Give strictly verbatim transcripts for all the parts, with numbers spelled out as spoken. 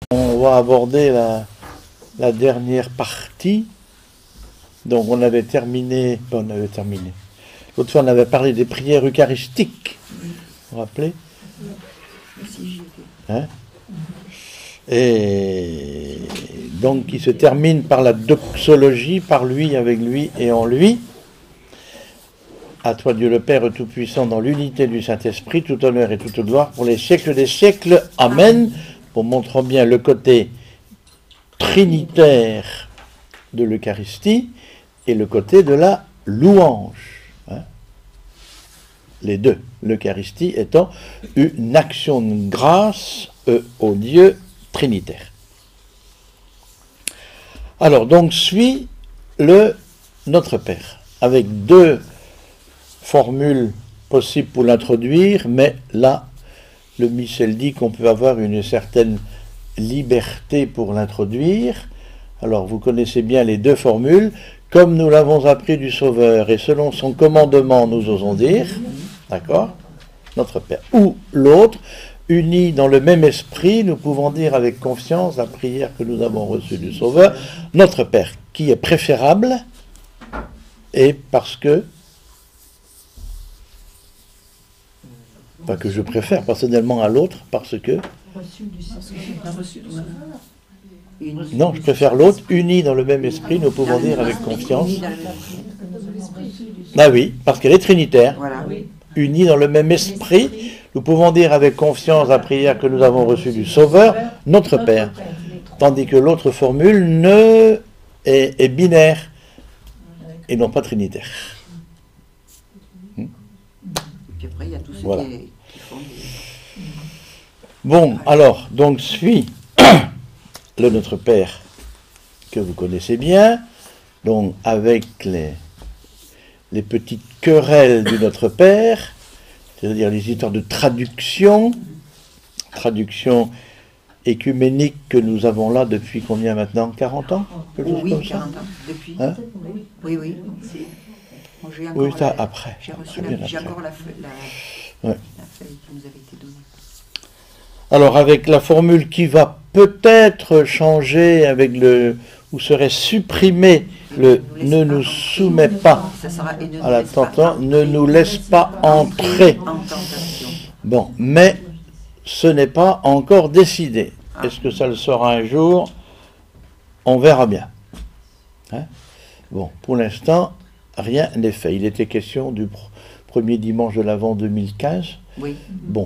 On va aborder la, la dernière partie. Donc on avait terminé, bon, on avait terminé. L'autre fois on avait parlé des prières eucharistiques. Vous vous rappelez? Hein? Et donc qui se termine par la doxologie, par lui, avec lui et en lui. À toi Dieu le Père Tout-Puissant, dans l'unité du Saint-Esprit, tout honneur et toute gloire pour les siècles des siècles. Amen. Pour montrer bien le côté trinitaire de l'Eucharistie et le côté de la louange. Hein? Les deux. L'Eucharistie étant une action de grâce euh, au Dieu trinitaire. Alors, donc, suit le Notre Père, avec deux formules possibles pour l'introduire, mais là, le Michel dit qu'on peut avoir une certaine liberté pour l'introduire. Alors, vous connaissez bien les deux formules. Comme nous l'avons appris du Sauveur, et selon son commandement, nous osons dire, d'accord, Notre Père. Ou l'autre, unis dans le même esprit, nous pouvons dire avec confiance la prière que nous avons reçue du Sauveur, Notre Père, qui est préférable, et parce que, pas que je préfère personnellement à l'autre, parce que, non, je préfère l'autre, unis dans le même esprit, nous pouvons dire avec confiance, ah oui, parce qu'elle est trinitaire, unis dans le même esprit, nous pouvons dire avec confiance la prière que nous avons reçue du Sauveur, Notre Père. Tandis que l'autre formule ne est, est binaire et non pas trinitaire. Hmm? Voilà. Bon, alors, donc suit le Notre Père que vous connaissez bien, donc avec les, les petites querelles du Notre Père, c'est-à-dire les histoires de traduction, traduction écuménique que nous avons là depuis combien maintenant? quarante ans? Oui, quarante ans, depuis. Hein? Oui, oui. Bon, j'ai oui, ça, la, après. J'ai reçu après, la, j'ai encore la, la, ouais. la feuille qui nous avait été donnée. Alors, avec la formule qui va peut-être changer, avec le où serait supprimé le « ne nous soumet pas à la tentation », ne nous laisse pas entrer. Bon, mais ce n'est pas encore décidé. Est-ce que ça le sera un jour? On verra bien. Hein? Bon, pour l'instant, rien n'est fait. Il était question du pr- premier dimanche de l'Avent deux mille quinze. Oui. Bon.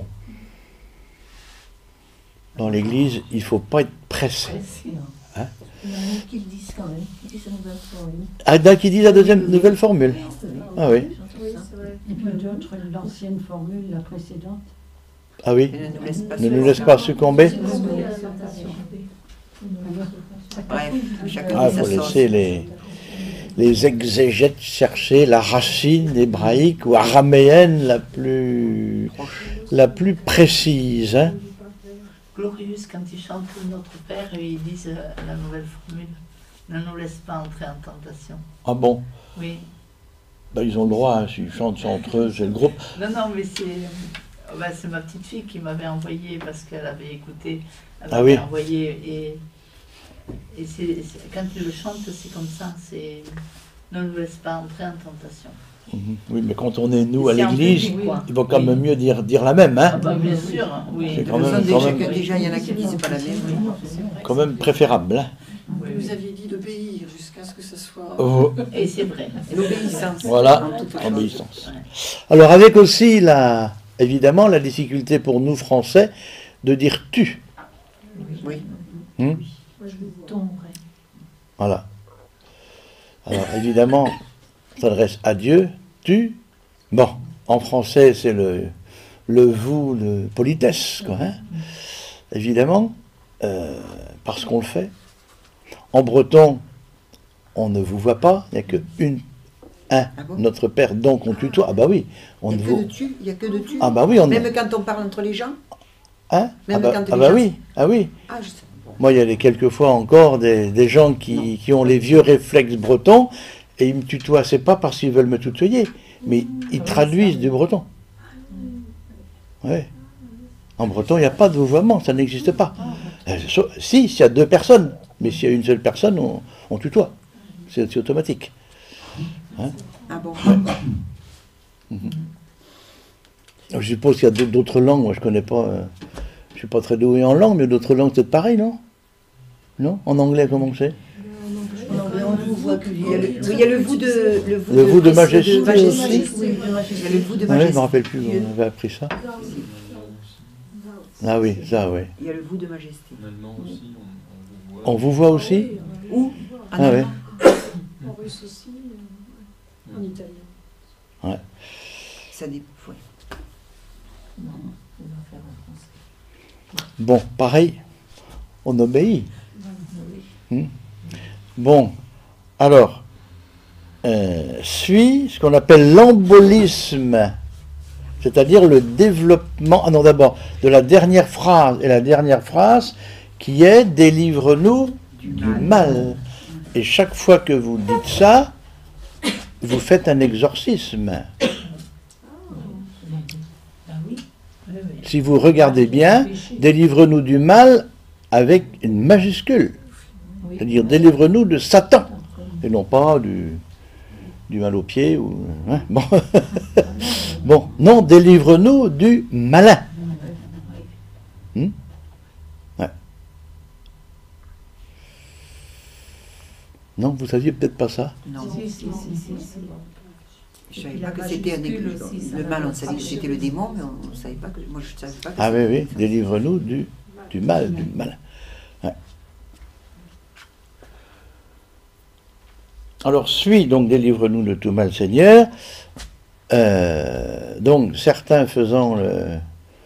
Dans l'Église, il ne faut pas être pressé. Hein? Il y en a qui le disent quand même. Ils disent la nouvelle formule. Ah, d'un qui dit la deuxième nouvelle formule. Ah oui. Et puis d'autres, l'ancienne formule, la précédente. Ah oui. Ne nous laisse pas, Ne nous laisse pas succomber. Bref, chacun Ah, dit il faut sa sauce. laisser les, les exégètes chercher la racine hébraïque ou araméenne la plus, la plus précise. Hein? Glorious, quand ils chantent Notre Père, ils disent euh, la nouvelle formule. Ne nous laisse pas entrer en tentation. Ah bon? Oui. Ben, ils ont le droit, hein, s'ils chantent ça entre eux, c'est le groupe. Non, non, mais c'est, euh, bah, c'est ma petite fille qui m'avait envoyé parce qu'elle avait écouté. Elle Ah m'avait oui. envoyé et, et c'est, c'est, quand ils le chantent, c'est comme ça. C'est ne nous laisse pas entrer en tentation. Mhm. Oui, mais quand on est nous à C'est en l'église, public, quoi. il vaut quand Oui. même mieux dire, dire la même. Hein? Ah bah, bien sûr, oui. C'est De quand toute même, façon, quand déjà, même, que déjà, il y en a qui disent pas la même. Oui. quand même préférable. Hein? Oui, Vous oui. aviez dit d'obéir jusqu'à ce que ce soit... Oh, Et c'est vrai. L'obéissance. voilà, en toute chose. obéissance. Ouais. Alors avec aussi, la, évidemment, la difficulté pour nous Français de dire tu. Oui. Hmm? Ton, Voilà. Alors évidemment, on s'adresse à Dieu, tu. Bon, en français, c'est le, le vous, le politesse, quoi. Hein? Évidemment, euh, parce qu'on le fait. En breton, on ne vous voit pas, il n'y a que une, un, Ah bon? Notre Père, donc on tutoie. Ah bah oui, on Il ne n'y a que vous... de tu, il y a que de tu. Ah bah oui, on... Même quand on parle entre les gens. Hein? Même ah bah, quand ah les bah gens- oui, ah oui. Ah, je sais. Bon. Moi, il y a des, quelquefois encore des, des gens qui, qui ont les vieux réflexes bretons et ils me tutoient. C'est pas parce qu'ils veulent me tutoyer, mais ils traduisent du breton. Ouais. En breton, il n'y a pas de vouvoiement, ça n'existe pas. Euh, so- Si, s'il y a deux personnes, mais s'il y a une seule personne, on, on tutoie. C'est c'est automatique. Hein? Ah bon. Je suppose qu'il y a d'autres- d'autres langues, moi je connais pas, euh, je suis pas très doué en langue, mais d'autres langues c'est pareil, non? Non? En anglais, comment c'est? En anglais, on vous voit que- Il y a le, oui, il y a le vous de... Le vous Le vous de majesté majesté. aussi. Il y a le vous de Ouais, je majesté. me rappelle plus, on avait appris ça. Ah oui, ça, oui. Il y a le vous de majesté. En allemand aussi, on, on vous voit. On vous voit aussi? Ou en Ah ouais. allemand. En russe aussi, euh, en italien. Ça dépend. Ouais. Non, on va faire en français. Bon, pareil, on obéit. Hmm. Bon, alors, euh, suit ce qu'on appelle l'embolisme, c'est-à-dire le développement, ah non d'abord, de la dernière phrase, et la dernière phrase qui est « délivre-nous du mal ». Et chaque fois que vous dites ça, vous faites un exorcisme. Ah oui, oui, oui. Si vous regardez bien, délivre-nous du mal avec une majuscule. Oui. C'est-à-dire, délivre-nous de Satan. Et non pas du, du mal au pied. Ou, hein, bon. Bon, non, délivre-nous du malin. Hmm? Ouais. Non, vous saviez peut-être pas ça. Non. Si, si, si, si, si. Je savais Et pas la que c'était un majuscule église. aussi, ça Le va mal, on être savait que c'était le démon, mais on ne savait pas que. Moi, je ne savais pas que Ah oui, c'était- oui, délivre-nous du, du mal, du malin. Ouais. Alors, suis donc, délivre-nous de tout mal, Seigneur. Euh, donc, certains faisant le,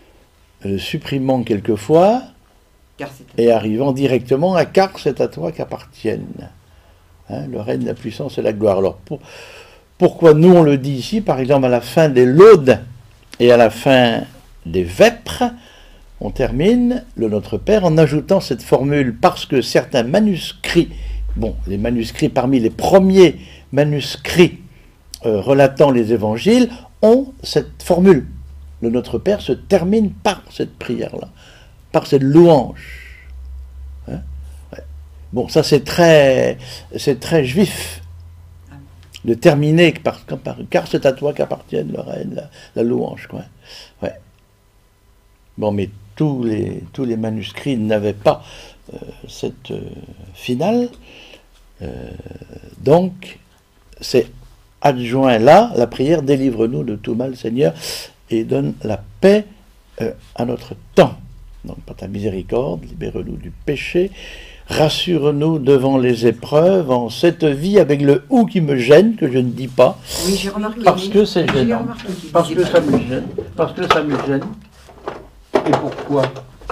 le supprimant quelquefois Car c'est et arrivant directement à car c'est à toi qu'appartiennent. Hein, le règne, la puissance et la gloire. Alors, pour- pourquoi nous on le dit ici, par exemple, à la fin des laudes et à la fin des vêpres, on termine le Notre Père en ajoutant cette formule parce que certains manuscrits, bon, les manuscrits parmi les premiers manuscrits euh, relatant les évangiles, ont cette formule. Le Notre Père se termine par cette prière-là, par cette louange. Hein? Ouais. Bon, ça c'est très, c'est très juif de terminer par, par car c'est à toi qu'appartiennent le règne, la, la louange, quoi. Ouais. Bon, mais tous les, tous les manuscrits n'avaient pas euh, cette euh, finale. Euh, donc, c'est adjoint là, la prière, délivre-nous de tout mal, Seigneur, et donne la paix euh, à notre temps. Donc, par ta miséricorde, libère-nous du péché, rassure-nous devant les épreuves, en cette vie avec le ou qui me gêne, que je ne dis pas, Oui, j'ai remarqué. parce oui. que c'est J'ai gênant, remarqué qu'il parce disait que pas ça me gêne, parce que ça me gêne. Et pourquoi?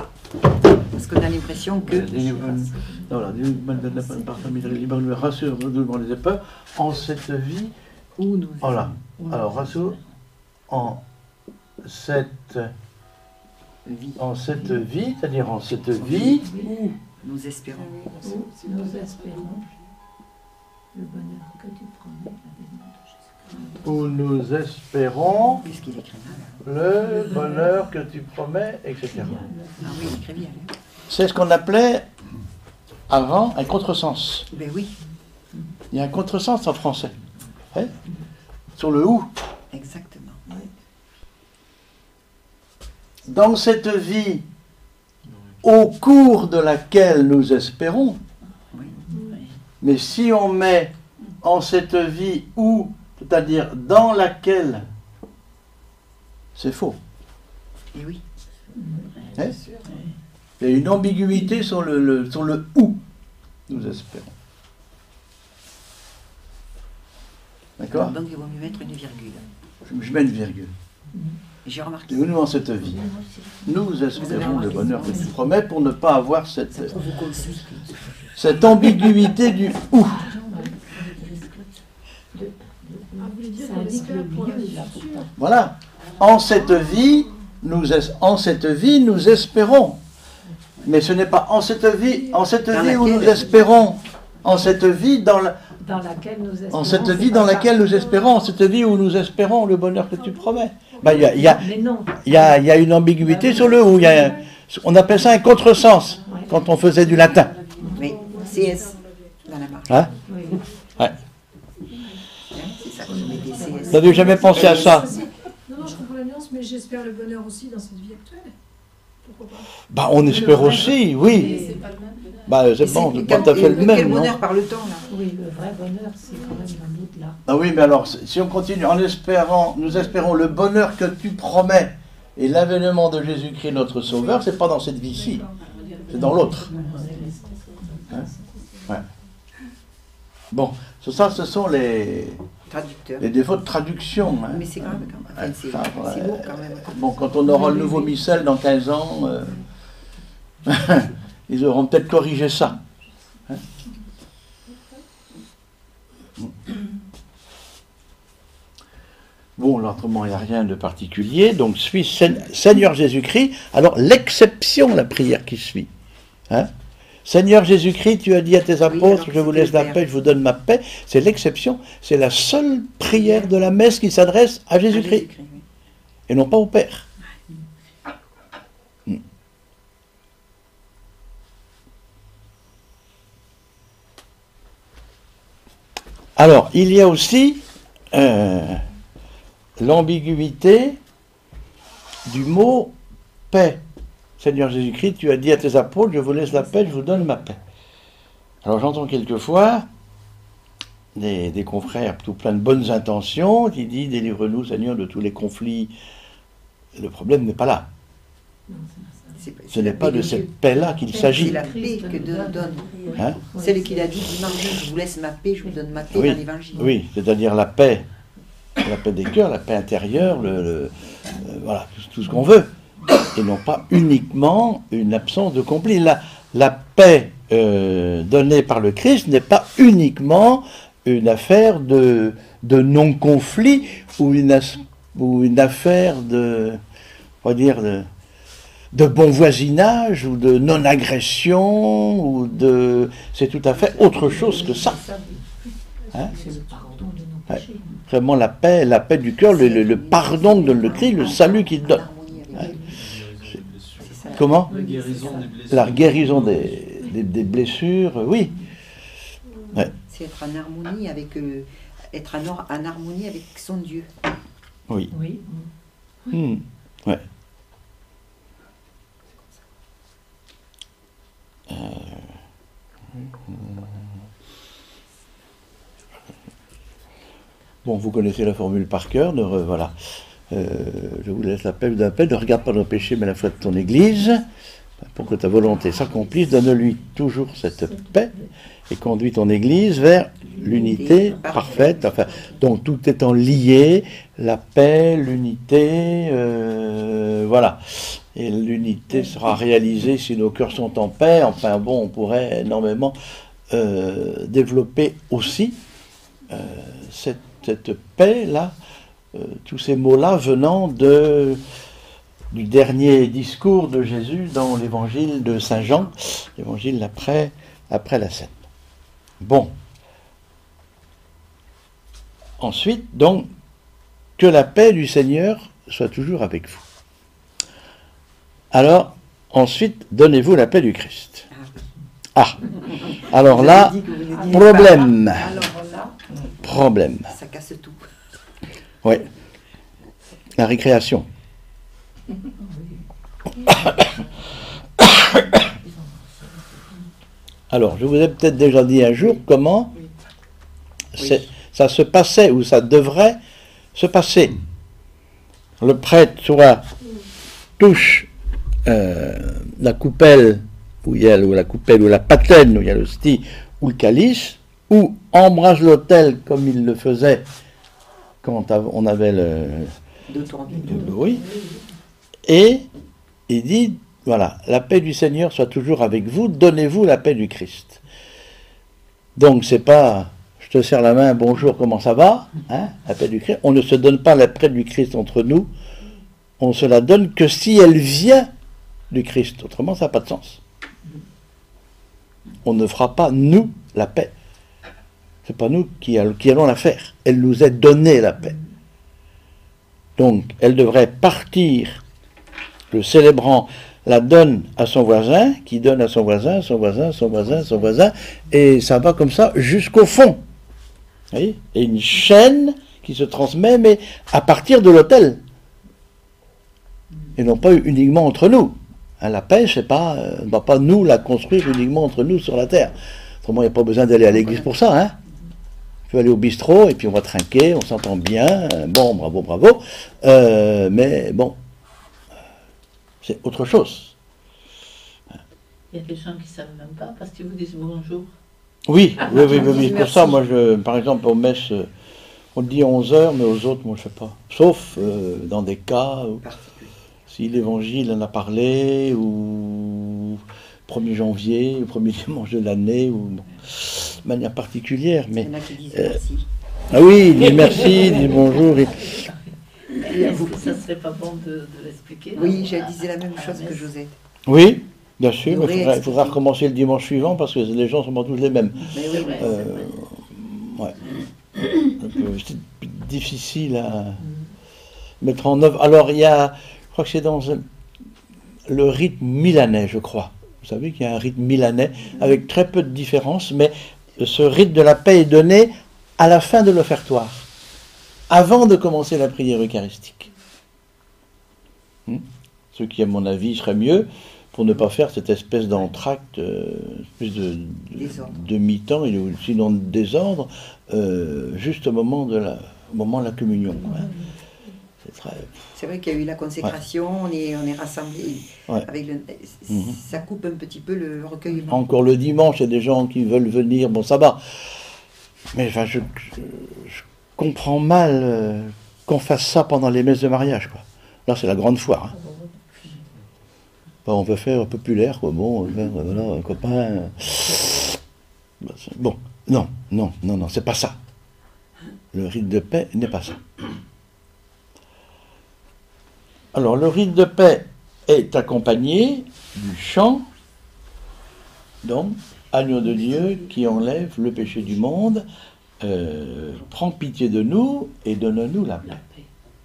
Parce qu'on a l'impression que. Voilà, libère-nous, rassure-nous devant les épreuves, en cette vie, Où nous. voilà. Alors, rassure, en cette, Vie. en cette vie, c'est-à-dire en cette vie, Où nous espérons. Nous espérons le bonheur que tu promets avec notre Jésus-Christ. où nous espérons Puisqu'il écrit mal. le bonheur que tu promets, et cetera. Ah oui, il écrit bien. hein. C'est ce qu'on appelait avant un contresens. Ben oui, Il y a un contresens en français. Hein? Sur le ou. exactement. Dans cette vie au cours de laquelle nous espérons, Oui. mais si on met en cette vie où, c'est-à-dire dans laquelle, c'est faux. Et oui. Hein? Il y a une ambiguïté sur le, le- sur le où nous espérons. D'accord? Donc il vaut mieux mettre une virgule. Je mets une virgule. Et j'ai remarqué. Nous, nous, en cette vie, nous espérons le bonheur que tu promets pour ne pas avoir cette, Ça vous consulte. cette ambiguïté du où. Ah, vous voulez dire qu'on espère pour la vie future. Voilà. En cette vie, nous es- en cette vie, nous espérons. Mais ce n'est pas en cette vie, en cette Dans vie où laquelle- nous espérons. En cette vie dans la, Dans laquelle nous espérons. en cette c'est vie pas dans ça. laquelle nous espérons, en cette vie où nous espérons le bonheur que tu promets. Ben, il y a, il y a- Mais non. il y a- il y a une ambiguïté sur le où. Il y a, On appelle ça un contresens, quand on faisait du latin. Oui, C S dans la marge. Hein? Oui. Ouais. C'est ça que je mettais C S. Vous n'avez jamais pensé à ça? Non, non, je comprends la nuance, mais j'espère le bonheur aussi dans cette vie actuelle. Pourquoi pas? Bah, on espère aussi, oui. Bah, c'est bon, c'est pas tout à fait le Quel même, non? bonheur parle-t-on là? Oui, le vrai bonheur, c'est quand même dans l'au-delà. Ah oui, mais alors, si on continue en espérant, nous espérons le bonheur que tu promets et l'avènement de Jésus-Christ notre Sauveur, c'est pas dans cette vie-ci, c'est dans l'autre. Hein? Ouais. Bon, ce- ça, ce sont les, Traducteur. les défauts de traduction. Hein. Mais c'est quand même, quand même. Enfin, c'est Ça, ouais. c'est lourd quand même. Bon, quand on aura le nouveau missel dans quinze ans, euh, ils auront peut-être corrigé ça. Hein? Bon, autrement, il n'y a rien de particulier. Donc, suis Seigneur Jésus-Christ. Alors, l'exception, la prière qui suit. Hein? Seigneur Jésus-Christ, tu as dit à tes apôtres, alors, je vous c'est laisse le la Père. paix, je vous donne ma paix. C'est l'exception. C'est la seule prière de la messe qui s'adresse à Jésus-Christ. Jésus-Christ, oui. Et non pas au Père. Hmm. Alors, il y a aussi euh, l'ambiguïté du mot paix. Seigneur Jésus-Christ, tu as dit à tes apôtres, je vous laisse la paix, je vous donne ma paix. Alors j'entends quelquefois des, des confrères tout plein de bonnes intentions qui disent, délivre-nous Seigneur de tous les conflits. Le problème n'est pas là. C'est- Ce c'est n'est la pas paix de cette paix-là qu'il C'est s'agit. la paix que Dieu donne. Hein? Celle qu'il a dit dimanche, je vous laisse ma paix, je vous donne ma paix Oui, dans l'évangile. oui, c'est-à-dire la paix, la paix des cœurs, la paix intérieure, le, le- euh, voilà, tout, tout ce qu'on veut, et non pas uniquement une absence de conflit. La, la paix euh, donnée par le Christ n'est pas uniquement une affaire de, de non-conflit ou une, as- ou une affaire de, on va dire, de, de bon voisinage ou de non-agression ou de, c'est tout à fait autre chose que ça. Hein? C'est le pardon de nos Ouais. péchés. Vraiment la paix, la paix du cœur, le, le- le pardon de le Christ, le salut qu'il donne. Harmonie avec Ouais. Dieu. Guérison des blessures. C'est ça. Comment? La guérison des blessures. La guérison des, des, des blessures, oui. Ouais. C'est être en harmonie avec, euh, être en, or- en harmonie avec son Dieu. Oui. Oui. Hmm. Ouais. Euh, Bon, vous connaissez la formule par cœur, ne re- voilà. Euh, je vous laisse l'appel d'un appel, ne regarde pas nos péchés, mais la foi de ton Église, pour que ta volonté s'accomplisse, donne-lui toujours cette paix, et conduis ton Église vers l'unité parfaite. Enfin, donc tout étant lié, la paix, l'unité, euh, voilà. Et l'unité sera réalisée si nos cœurs sont en paix. Enfin bon, on pourrait énormément euh, développer aussi euh, cette, cette paix-là, euh, tous ces mots-là venant de, du dernier discours de Jésus dans l'évangile de Saint Jean, l'évangile après, après la scène. Bon. Ensuite, donc, que la paix du Seigneur soit toujours avec vous. Alors, ensuite, donnez-vous la paix du Christ. Ah, alors là, Vous avez dit que vous ne disiez problème, Alors là, problème. pas, ça casse tout. Oui. La récréation. Alors, je vous ai peut-être déjà dit un jour comment c'est- ça se passait ou ça devrait se passer. Le prêtre soit touche euh, la coupelle où il y a le- ou la coupelle ou la patène où il y a l'hostie ou le calice, ou embrasse l'autel comme il le faisait quand av- on avait le, Deux tours. le- oui, et il dit voilà, la paix du Seigneur soit toujours avec vous, donnez-vous la paix du Christ. Donc c'est pas je te serre la main, bonjour, comment ça va, hein, la paix du Christ. On ne se donne pas la paix du Christ entre nous, on se la donne que si elle vient du Christ, autrement ça n'a pas de sens. On ne fera pas nous la paix. C'est pas nous qui, all- qui allons la faire. Elle nous est donnée la paix. Donc elle devrait partir, le célébrant, la donne à son voisin, qui donne à son voisin, son voisin, son voisin, son voisin, et ça va comme ça jusqu'au fond. Vous voyez ? Et une chaîne qui se transmet, mais à partir de l'autel. Et non pas uniquement entre nous. Hein, la paix, c'est pas, euh, on ne va pas nous la construire uniquement entre nous sur la terre. Autrement, il n'y a pas besoin d'aller à l'église pour ça. Hein. On peut aller au bistrot, et puis on va trinquer, on s'entend bien, bon, bravo, bravo, euh, mais bon, c'est autre chose. Il y a des gens qui ne savent même pas parce qu'ils vous disent bonjour. Oui, oui, oui, oui, oui. Merci. Pour ça, moi, je, par exemple, aux messes, euh, on le dit à onze heures, mais aux autres, moi, je ne sais pas. Sauf euh, dans des cas où, si l'évangile en a parlé, ou premier janvier, ou premier dimanche de l'année, ou bon, de manière particulière. Mais, Il y en a qui disent euh, merci. ah oui, dis merci, dis bonjour. Et, Est-ce que ça ne serait pas bon de, de l'expliquer? Oui, non, je à- disais la même à chose que messe. Josette. oui, bien sûr, Il mais il aurait faudra, il faudra expliqué. recommencer le dimanche suivant, parce que les gens ne sont pas tous les mêmes. Mais oui, C'est vrai, Euh, c'est vrai. Ouais. Donc, euh, c'est difficile à mettre en œuvre. Alors, il y a, je crois que c'est dans un- le rite milanais, je crois. Vous savez qu'il y a un rite milanais avec très peu de différence, mais ce rite de la paix est donné à la fin de l'offertoire, avant de commencer la prière eucharistique. Hmm. Ce qui, à mon avis, serait mieux pour ne pas faire cette espèce d'entracte, euh, espèce de, de, Désordre. de mi-temps, et sinon de désordre, euh, juste au moment de la, au moment de la communion. Hein. C'est très... C'est vrai qu'il y a eu la consécration, on est, on est rassemblés. Ouais. Avec le, Mhm. Ça coupe un petit peu le recueillement. Encore le dimanche, il y a des gens qui veulent venir, bon, ça va. Mais enfin, je, je, je comprends mal euh, qu'on fasse ça pendant les messes de mariage, quoi. Là, c'est la grande foire. Hein. Bon, on veut faire populaire, quoi. Bon, on veut faire, voilà, un copain. euh, bah, c'est- Bon, non, non, non, non, c'est pas ça. Le rite de paix n'est pas ça. Alors, le rite de paix est accompagné du chant, donc, Agneau de Dieu qui enlève le péché du monde, euh, prends pitié de nous et donne-nous la paix. La paix.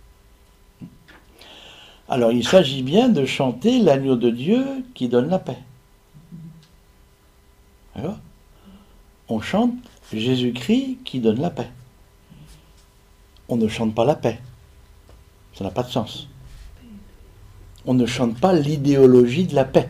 Alors, il s'agit bien de chanter l'agneau de Dieu qui donne la paix. D'accord ? On chante Jésus-Christ qui donne la paix. On ne chante pas la paix. Ça n'a pas de sens. On ne chante pas l'idéologie de la paix.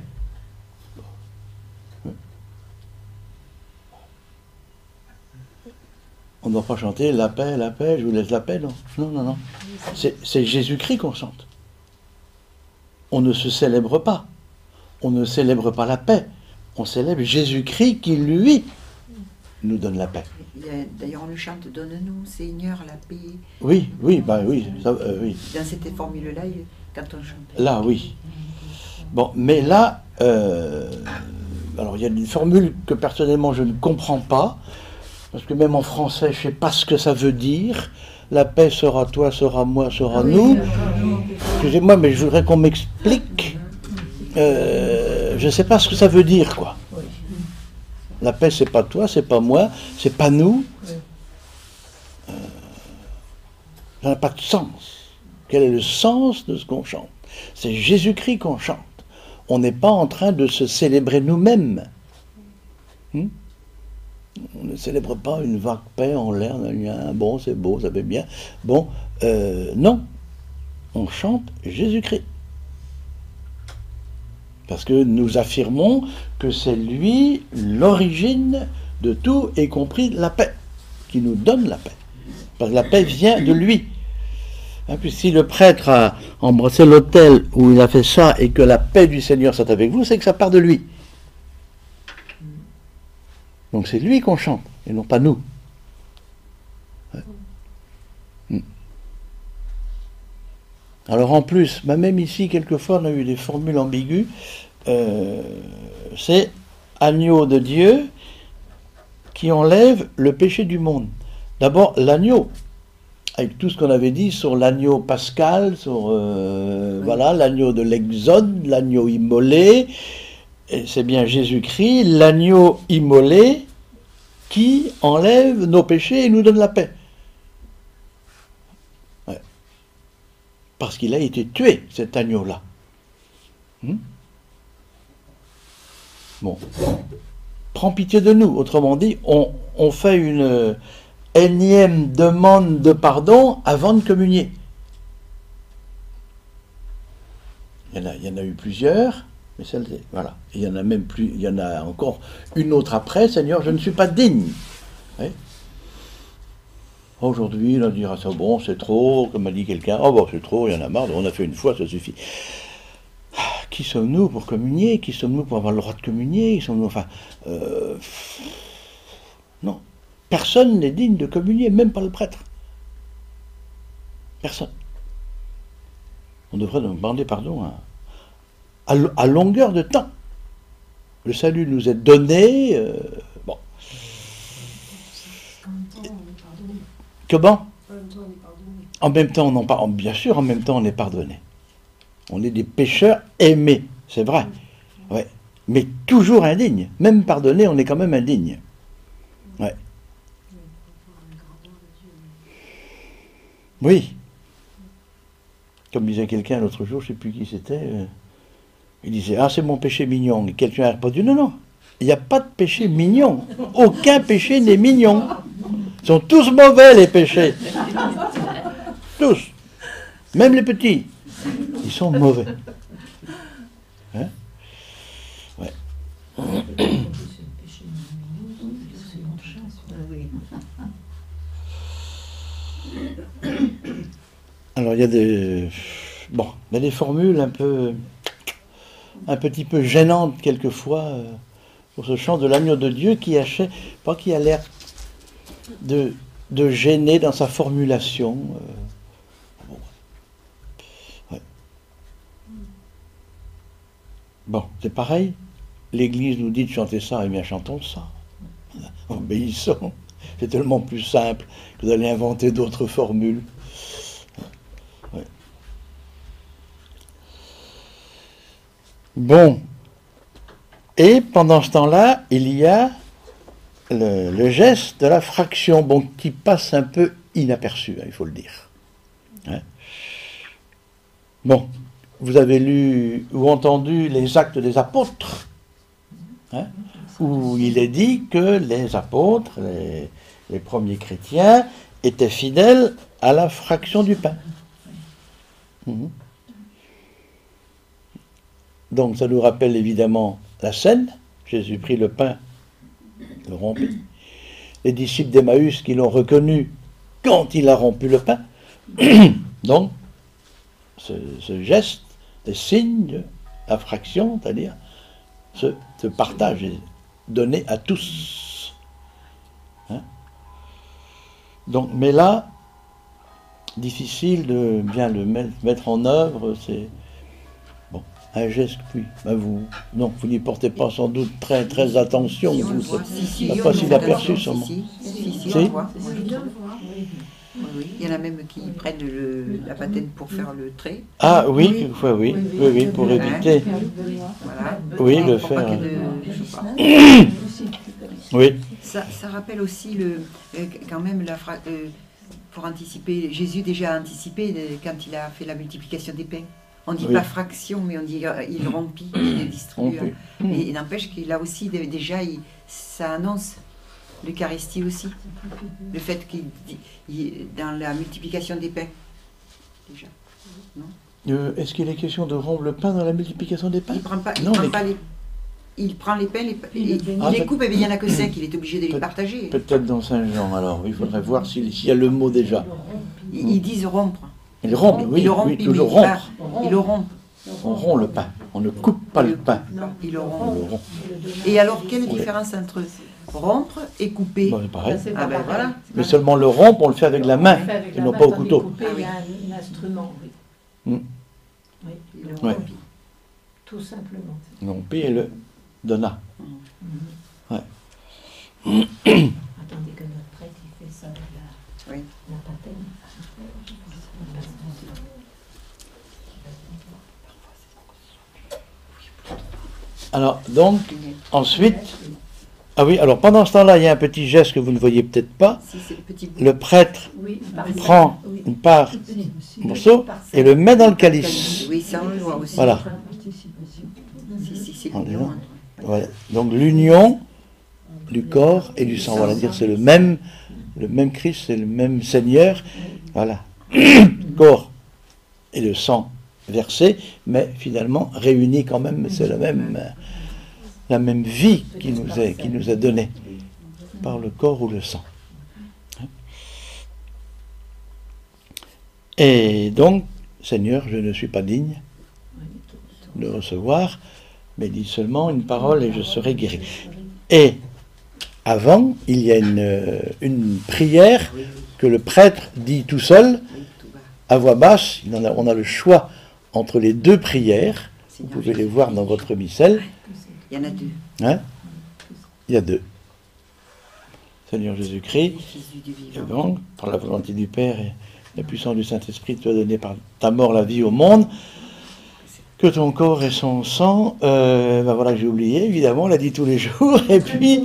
On ne doit pas chanter la paix, la paix, je vous laisse la paix, non. Non, non, non. C'est, c'est Jésus-Christ qu'on chante. On ne se célèbre pas. On ne célèbre pas la paix. On célèbre Jésus-Christ qui, lui, nous donne la paix. Il y a- D'ailleurs, on le chante, donne-nous, Seigneur, la paix. Oui, oui, bah oui, ça, euh, oui. Dans cette formule-là, il- quand on chante. Là, oui. Bon, mais là, euh, alors il y a une formule que personnellement je ne comprends pas, parce que même en français, je ne sais pas ce que ça veut dire. La paix sera toi, sera moi, sera nous. Excusez-moi, mais je voudrais qu'on m'explique. Euh, je ne sais pas ce que ça veut dire, quoi. La paix, c'est pas toi, c'est pas moi, c'est pas nous. Euh, ça n'a pas de sens. Quel est le sens de ce qu'on chante? C'est Jésus-Christ qu'on chante. On n'est pas en train de se célébrer nous-mêmes. Hmm? On ne célèbre pas une vague paix en l'air, ah, bon, c'est beau, ça fait bien. Bon, euh, non. On chante Jésus-Christ. Parce que nous affirmons que c'est lui l'origine de tout, y compris la paix, qui nous donne la paix. Parce que la paix vient de lui. Hein, puis si le prêtre a embrassé l'autel où il a fait ça et que la paix du Seigneur soit avec vous, c'est que ça part de lui. Donc c'est lui qu'on chante, et non pas nous. Ouais. Hmm. Alors en plus, bah même ici, quelquefois, on a eu des formules ambiguës. Euh, c'est agneau de Dieu qui enlève le péché du monde. D'abord, l'agneau, avec tout ce qu'on avait dit sur l'agneau pascal, sur euh, Oui. voilà, l'agneau de l'Exode, l'agneau immolé, et c'est bien Jésus-Christ, l'agneau immolé, qui enlève nos péchés et nous donne la paix. Ouais. Parce qu'il a été tué, cet agneau-là. Hmm? Bon. Prends pitié de nous. Autrement dit, on, on fait une énième demande de pardon avant de communier. Il y en a, il y en a eu plusieurs, mais celle, voilà. Il y en a même plus, il y en a encore une autre après. Seigneur, je ne suis pas digne. Oui. Aujourd'hui, on dira ça, bon, c'est trop, comme a dit quelqu'un, oh bon, c'est trop, il y en a marre, on a fait une fois, ça suffit. Qui sommes-nous pour communier? Qui sommes-nous pour avoir le droit de communier? Qui sommes-nous, enfin, euh, non. Personne n'est digne de communier, même pas le prêtre. Personne. On devrait donc demander pardon à, à, à longueur de temps. Le salut nous est donné. Euh, bon. En même temps, on est pardonné. Comment? En même temps, on est pardonné. En même temps, on en par- bien sûr, en même temps, on est pardonné. On est des pécheurs aimés, c'est vrai. Ouais. Mais toujours indignes. Même pardonné, on est quand même indigne. Ouais. Oui. Comme disait quelqu'un l'autre jour, je ne sais plus qui c'était, euh, il disait, ah, c'est mon péché mignon. Et quelqu'un a répondu, non, non, il n'y a pas de péché mignon. Aucun péché n'est mignon. Ils sont tous mauvais, les péchés. Tous. Même les petits. Ils sont mauvais. Hein? Ouais. Alors il y a des bon, il y a des formules un peu un petit peu gênantes quelquefois euh, sur ce chant de l'agneau de Dieu qui a pas qui a l'air de, de gêner dans sa formulation. Euh, bon, ouais. Bon, c'est pareil. L'Église nous dit de chanter ça, et bien chantons ça. Obéissons. C'est tellement plus simple que d'aller inventer d'autres formules. Ouais. Bon. Et pendant ce temps-là, il y a le, le geste de la fraction, bon, qui passe un peu inaperçu, hein, il faut le dire. Hein? Bon, vous avez lu ou entendu les Actes des Apôtres, hein, où il est dit que les apôtres, les, les premiers chrétiens, étaient fidèles à la fraction du pain. Mmh. Donc ça nous rappelle évidemment la scène. Jésus prit le pain, le rompit. Les disciples d'Emmaüs qui l'ont reconnu quand il a rompu le pain. Donc, ce, ce geste est signe de la fraction, c'est-à-dire ce, ce partage est donné à tous. Hein? Donc, mais là, difficile de bien le mettre, mettre en œuvre, c'est bon, un geste, oui, ben vous, non, vous n'y portez pas sans doute très, très attention, Si, on le vous, voit. Si, si, ça on passe le voit. inaperçu Si, sûrement. si, si, si, Si. on le voit. On Oui. vient le voir. Oui, oui. Il y en a même qui prennent le, la patène pour faire le trait. Ah oui, Oui. quelquefois oui, oui, oui, pour Ouais. éviter, Voilà. oui, le Pour pas faire. qu'il y ait de- je sais pas. Oui, Ça, ça rappelle aussi le, euh, quand même la fra- euh, pour anticiper, Jésus déjà a anticipé euh, quand il a fait la multiplication des pains. On dit Oui. pas fraction, mais on dit euh, il rompit, il distribue. rompit. Et il n'empêche qu'il a aussi dé- déjà, il- ça annonce l'Eucharistie aussi. Le fait qu'il dit- il- dans la multiplication des pains. Déjà. Euh, est-ce qu'il est question de rompre le pain dans la multiplication des pains? Il prend pas, il Non, prend mais- pas les. Il prend les pains, les, Il il, le bénit. il Ah, les peut- coupe, et bien il n'y en a que cinq, il est obligé de les peut- partager. Peut-être dans Saint-Jean, alors, il faudrait voir s'il s'il y a le mot déjà. Ils, ils disent rompre. Il rompt, oui, il le rompt, oui, il- toujours il- rompre. Il le rompt. On rompt le pain, on ne coupe pas le pain. Il le On rompt. le rompt. Et alors, quelle différence entre rompre et couper? Bon, c'est pareil. Ça, c'est Ah pas ben pareil. voilà. Mais seulement le rompre, on le fait avec la main, On fait avec et la non main, pas au tandis couteau. couper, il y a un, un instrument, oui. Mm. Oui, Il le Ouais. rompit. tout simplement. Non, P et le donna. Ouais. Attendez que notre prêtre il fait ça avec la, Oui. la patène. Alors, donc, ensuite, ah oui, alors pendant ce temps-là, il y a un petit geste que vous ne voyez peut-être pas. Si c'est le petit bout. Le prêtre Oui, prend oui. une part, un morceau, et le met dans le calice. Oui, ça on le voit aussi. Voilà. Si, si, c'est On le est mignon, là. hein. Voilà. Donc l'union du corps et du sang. Voilà, dire c'est le même, le même Christ, c'est le même Seigneur. Voilà. Corps et le sang versé, mais finalement réunis quand même, c'est la même, la même vie qui nous est, qui nous est donnée par le corps ou le sang. Et donc, Seigneur, je ne suis pas digne de recevoir, mais dis seulement une parole et je serai guéri. Et avant, il y a une, une prière que le prêtre dit tout seul, à voix basse. Il en a, on a le choix entre les deux prières. Vous pouvez les voir dans votre missel. Il y en a deux. Hein? Il y a deux. Seigneur Jésus-Christ, et donc, par la volonté du Père et la puissance du Saint-Esprit, tu as donné par ta mort la vie au monde, que ton corps et son sang, euh, ben voilà, j'ai oublié, évidemment, on l'a dit tous les jours, et puis...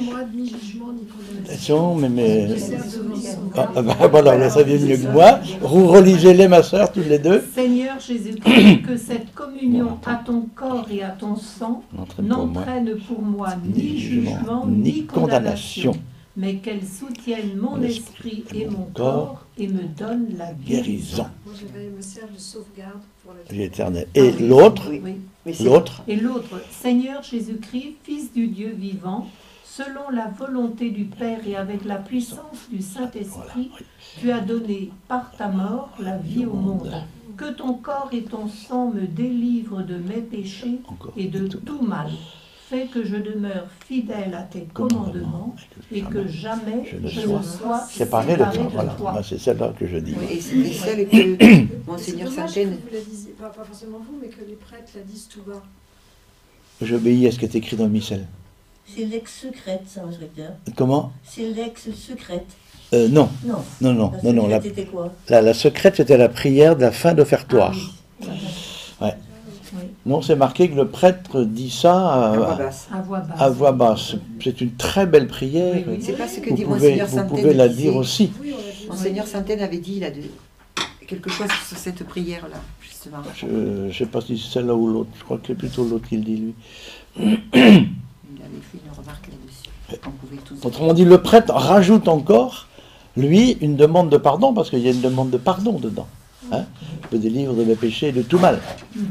Mais, mais... Ah, ah, ben, voilà, là, ça vient mieux que moi. Vous relisez-les, ma soeur, toutes les deux. Seigneur Jésus-Christ, que cette communion à ton corps et à ton sang n'entraîne pour moi ni jugement ni condamnation, mais qu'elle soutienne mon esprit et mon corps et me donne la guérison. Moi, j'avais me sert de sauvegarde pour la Vie éternelle. Et l'autre, Oui. l'autre, Et l'autre, Seigneur Jésus-Christ, Fils du Dieu vivant, selon la volonté du Père et avec la puissance du Saint-Esprit, tu as donné par ta mort la vie au monde. Que ton corps et ton sang me délivrent de mes péchés et de tout mal. Fais que je demeure fidèle à tes commandements et que jamais je ne je sois ne sois séparé de toi. séparé de Voilà, toi. moi, c'est celle-là que je dis. Oui, et c'est celle que Monseigneur C'est dommage Saint-Aine... que vous la disiez, pas, pas forcément vous, mais que les prêtres la disent tout bas. J'obéis à ce qui est écrit dans le missel. C'est l'ex-secrète, ça, inspecteur. Comment? C'est l'ex-secrète. euh, Non, Non. non, non, La non, non. La, secrète, c'était quoi? la, la secrète, c'était la prière de la fin d'offertoire. Ah, Ouais. oui. Non, c'est marqué que le prêtre dit ça à voix à, basse. À voix basse. à voix basse. C'est une très belle prière. Oui, oui. C'est pas ce que Vous dit pouvez, Monseigneur vous Saint-Aine. pouvez la disait- dire aussi. Oui, on l'a dit. Monseigneur Saint-Aine avait dit là, de... quelque chose sur cette prière-là, justement. Je ne sais pas si c'est celle-là ou l'autre. Je crois que c'est plutôt l'autre qui le dit, lui. Il avait fait une remarque là-dessus. On pouvait tous... Autrement dit, le prêtre rajoute encore, lui, une demande de pardon, parce qu'il y a une demande de pardon dedans. Hein? Je me délivre de mes péchés et de tout mal.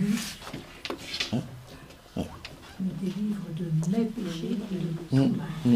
Hein? Ouais. Me délivre de mes péchés et de tout Mm, mal. mm.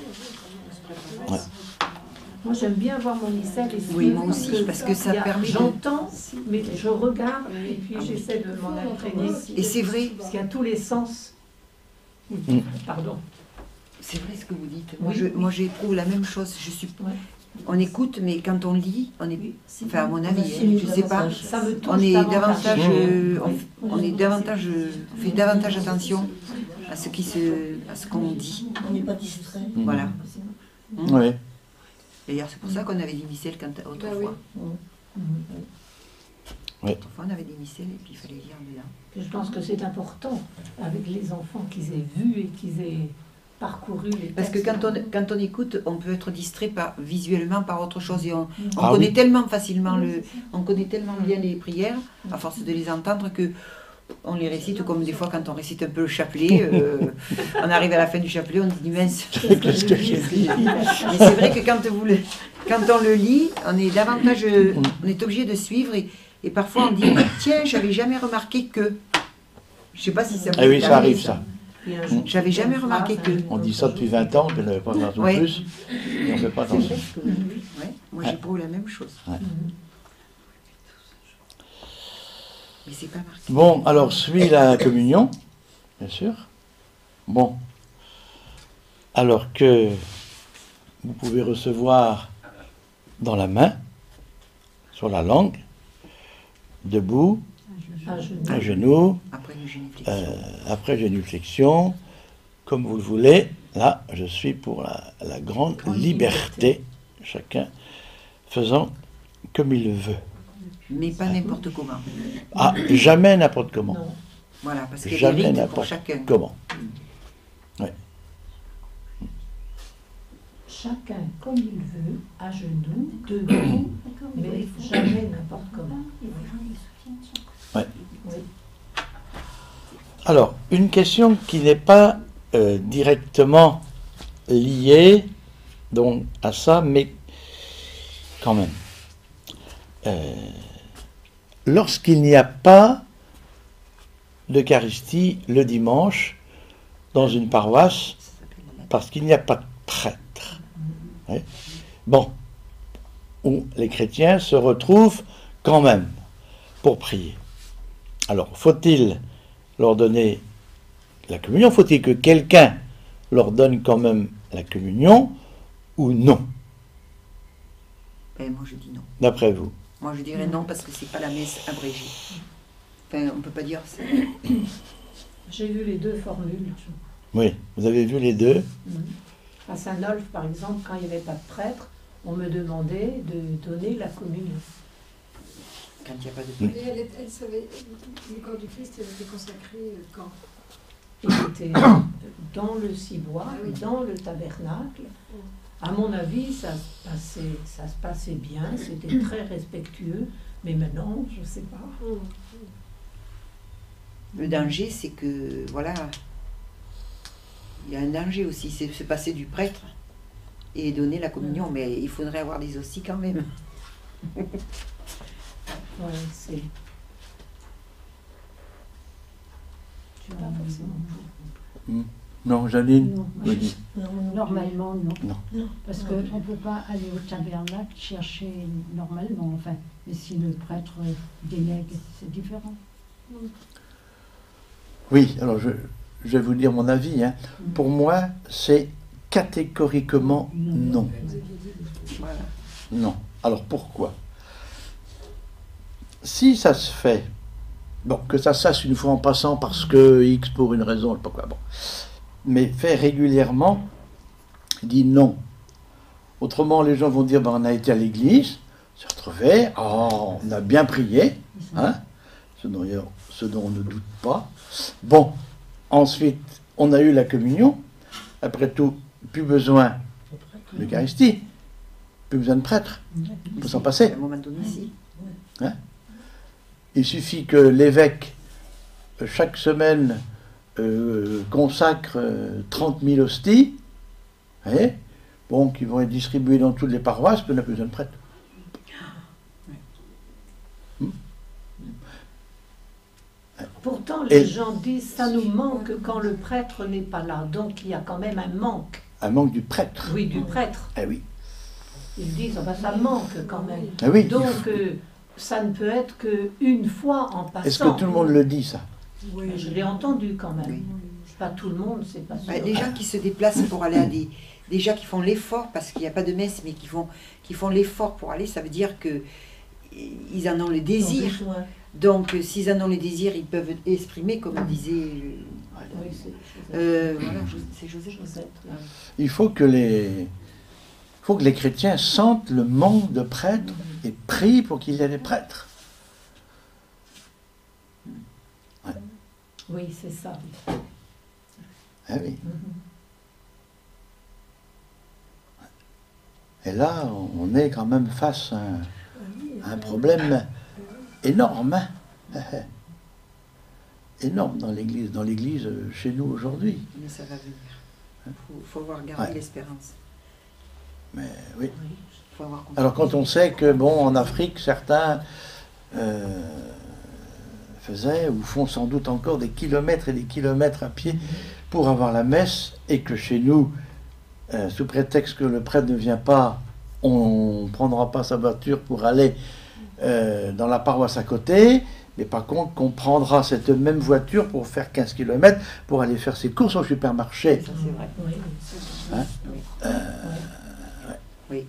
Ouais. Moi, j'aime bien voir mon missel et Oui, moi aussi, parce que ça il y a- permet de- J'entends, mais je regarde et puis j'essaie de m'en imprégner. Et c'est vrai, Parce qu'il y a tous les sens. Oui, Mm. pardon. c'est vrai ce que vous dites. Moi, Oui. je, moi, j'éprouve la même chose. Je suis... Ouais. On écoute, mais quand on lit, on est... Enfin, à mon avis, On hein, assimile je sais pas. davantage. Ça me touche On est davantage. davantage... Mmh. euh, on, on est davantage... euh, on fait davantage attention à ce qui se... à ce qu'on dit. On n'est pas distrait. Mm. Voilà. Mmh. Oui. D'ailleurs, c'est pour ça qu'on avait des missels quand, autrefois. Mhm. Autrefois, on avait des missels et puis il fallait lire dedans. Je pense que c'est important avec les enfants qu'ils aient vu et qu'ils aient parcouru les Parce que textes. quand on, quand on écoute, on peut être distrait par, visuellement par autre chose. Et on, on Ah connaît oui. tellement facilement le, on connaît tellement bien les prières, à force de les entendre, que on les récite comme des fois quand on récite un peu le chapelet. euh, on arrive à la fin du chapelet, on se dit mince. Qu'est-ce que j'ai dit? Mais c'est vrai que quand, vous le, quand on le lit, on est davantage, euh, on est obligé de suivre et, et parfois on dit tiens, j'avais jamais remarqué que. Je sais pas si ça vous Ah oui, est ça arrivé, arrive, ça. Et un jour, J'avais jamais remarqué que. On dit ça depuis vingt ans, qu'on n'avait pas fait attention Ouais. plus. Et on ne fait pas C'est attention. vrai que- ouais, moi j'éprouve la même chose. Ouais. Mais c'est pas marqué. Bon, alors suit la communion, bien sûr. Bon. Alors que vous pouvez recevoir dans la main, sur la langue, debout, à genoux. à genoux, Après une génuflexion. euh, après génuflexion, comme vous le voulez. Là, je suis pour la, la grande Grande liberté, chacun faisant comme il le veut. Mais pas n'importe comment. Ah, jamais n'importe comment. Non. Voilà, parce qu'il y a Jamais des rites pour n'importe chacun. comment. Chacun comme il veut, à genoux, debout, mais jamais n'importe comment. Ouais. Oui. Alors, une question qui n'est pas euh, directement lié donc, à ça, mais quand même. Euh, lorsqu'il n'y a pas d'Eucharistie le dimanche dans une paroisse, parce qu'il n'y a pas de prêtre, hein, bon, où les chrétiens se retrouvent quand même pour prier. Alors, faut-il leur donner la communion? Faut-il que quelqu'un leur donne quand même la communion ou non? Ben, moi je dis non. D'après vous? Moi je dirais non parce que c'est pas la messe abrégée. Enfin, on peut pas dire ça. J'ai vu les deux formules. Oui, vous avez vu les deux? À Saint-Nolf, par exemple, quand il n'y avait pas de prêtre, on me demandait de donner la communion. Quand il n'y a pas de Mm. prêtre. Et elle, est- elle savait, le corps du Christ, elle était consacrée euh, quand? Il était dans le ciboire, Ah oui. dans le tabernacle. À mon avis, ça se passait, ça se passait bien, c'était très respectueux, mais maintenant, je ne sais pas. Le danger, c'est que, voilà, il y a un danger aussi, c'est de se passer du prêtre et donner la communion, mais il faudrait avoir des hosties quand même. Ouais, c'est... Je suis pas forcément... Non, Janine? Non, Oui. normalement non. Non. Parce qu'on ne peut pas aller au tabernacle chercher normalement, enfin, mais si le prêtre délègue, c'est différent. Oui, alors je, je vais vous dire mon avis. Hein. Pour moi, c'est catégoriquement non. Voilà. Non. Alors pourquoi? Si ça se fait, bon, que ça se fasse une fois en passant parce que X pour une raison, je sais pas quoi, bon. Mais fait régulièrement, je dis non. Autrement, les gens vont dire, ben, on a été à l'église, on s'est retrouvés, oh, on a bien prié, hein, ce dont, ce dont on ne doute pas. Bon, ensuite, on a eu la communion. Après tout, plus besoin de l'Eucharistie, plus besoin de prêtre. Il faut s'en À passer. un moment donné, si. Hein? Il suffit que l'évêque, euh, chaque semaine, euh, consacre euh, trente mille hosties, hein, bon, qui vont être distribuées dans toutes les paroisses, puis on n'a plus besoin de prêtre. Pourtant, les Et- gens disent ça nous manque quand le prêtre n'est pas là. Donc, il y a quand même un manque. Un manque du prêtre. Oui, du prêtre. Eh oui. Ils disent, oh ben, ça manque quand même. Eh oui. Donc, euh, ça ne peut être qu'une fois en passant. Est-ce que tout le monde le dit, ça? Oui, je l'ai entendu quand même. Oui. Pas tout le monde, c'est pas sûr. Ouais, les gens qui se déplacent pour aller à des... Des gens qui font l'effort, parce qu'il n'y a pas de messe, mais qui font, qui font l'effort pour aller, ça veut dire que ils en ont le désir. Donc, euh, s'ils en ont le désir, ils peuvent exprimer, comme disait... euh, Oui, c'est euh, voilà, Jo- c'est Joseph. Josette, là. Il faut que les, faut que les chrétiens sentent le manque de prêtres et prient pour qu'il y ait des prêtres. Oui, c'est ça. Eh oui. Mhm. Et là, on est quand même face à un, à un problème énorme. Hein. Énorme dans l'Église, dans l'Église euh, chez nous aujourd'hui. Mais ça va venir. Il faut, faut avoir gardé Ouais. l'espérance. Mais oui. Faut avoir confiance. Alors quand on sait que, bon, en Afrique, certains euh, faisaient ou font sans doute encore des kilomètres et des kilomètres à pied pour avoir la messe, et que chez nous, euh, sous prétexte que le prêtre ne vient pas, on ne prendra pas sa voiture pour aller euh, dans la paroisse à côté, mais par contre qu'on prendra cette même voiture pour faire quinze kilomètres pour aller faire ses courses au supermarché. Ça, c'est vrai. Oui. Hein? Oui. Euh,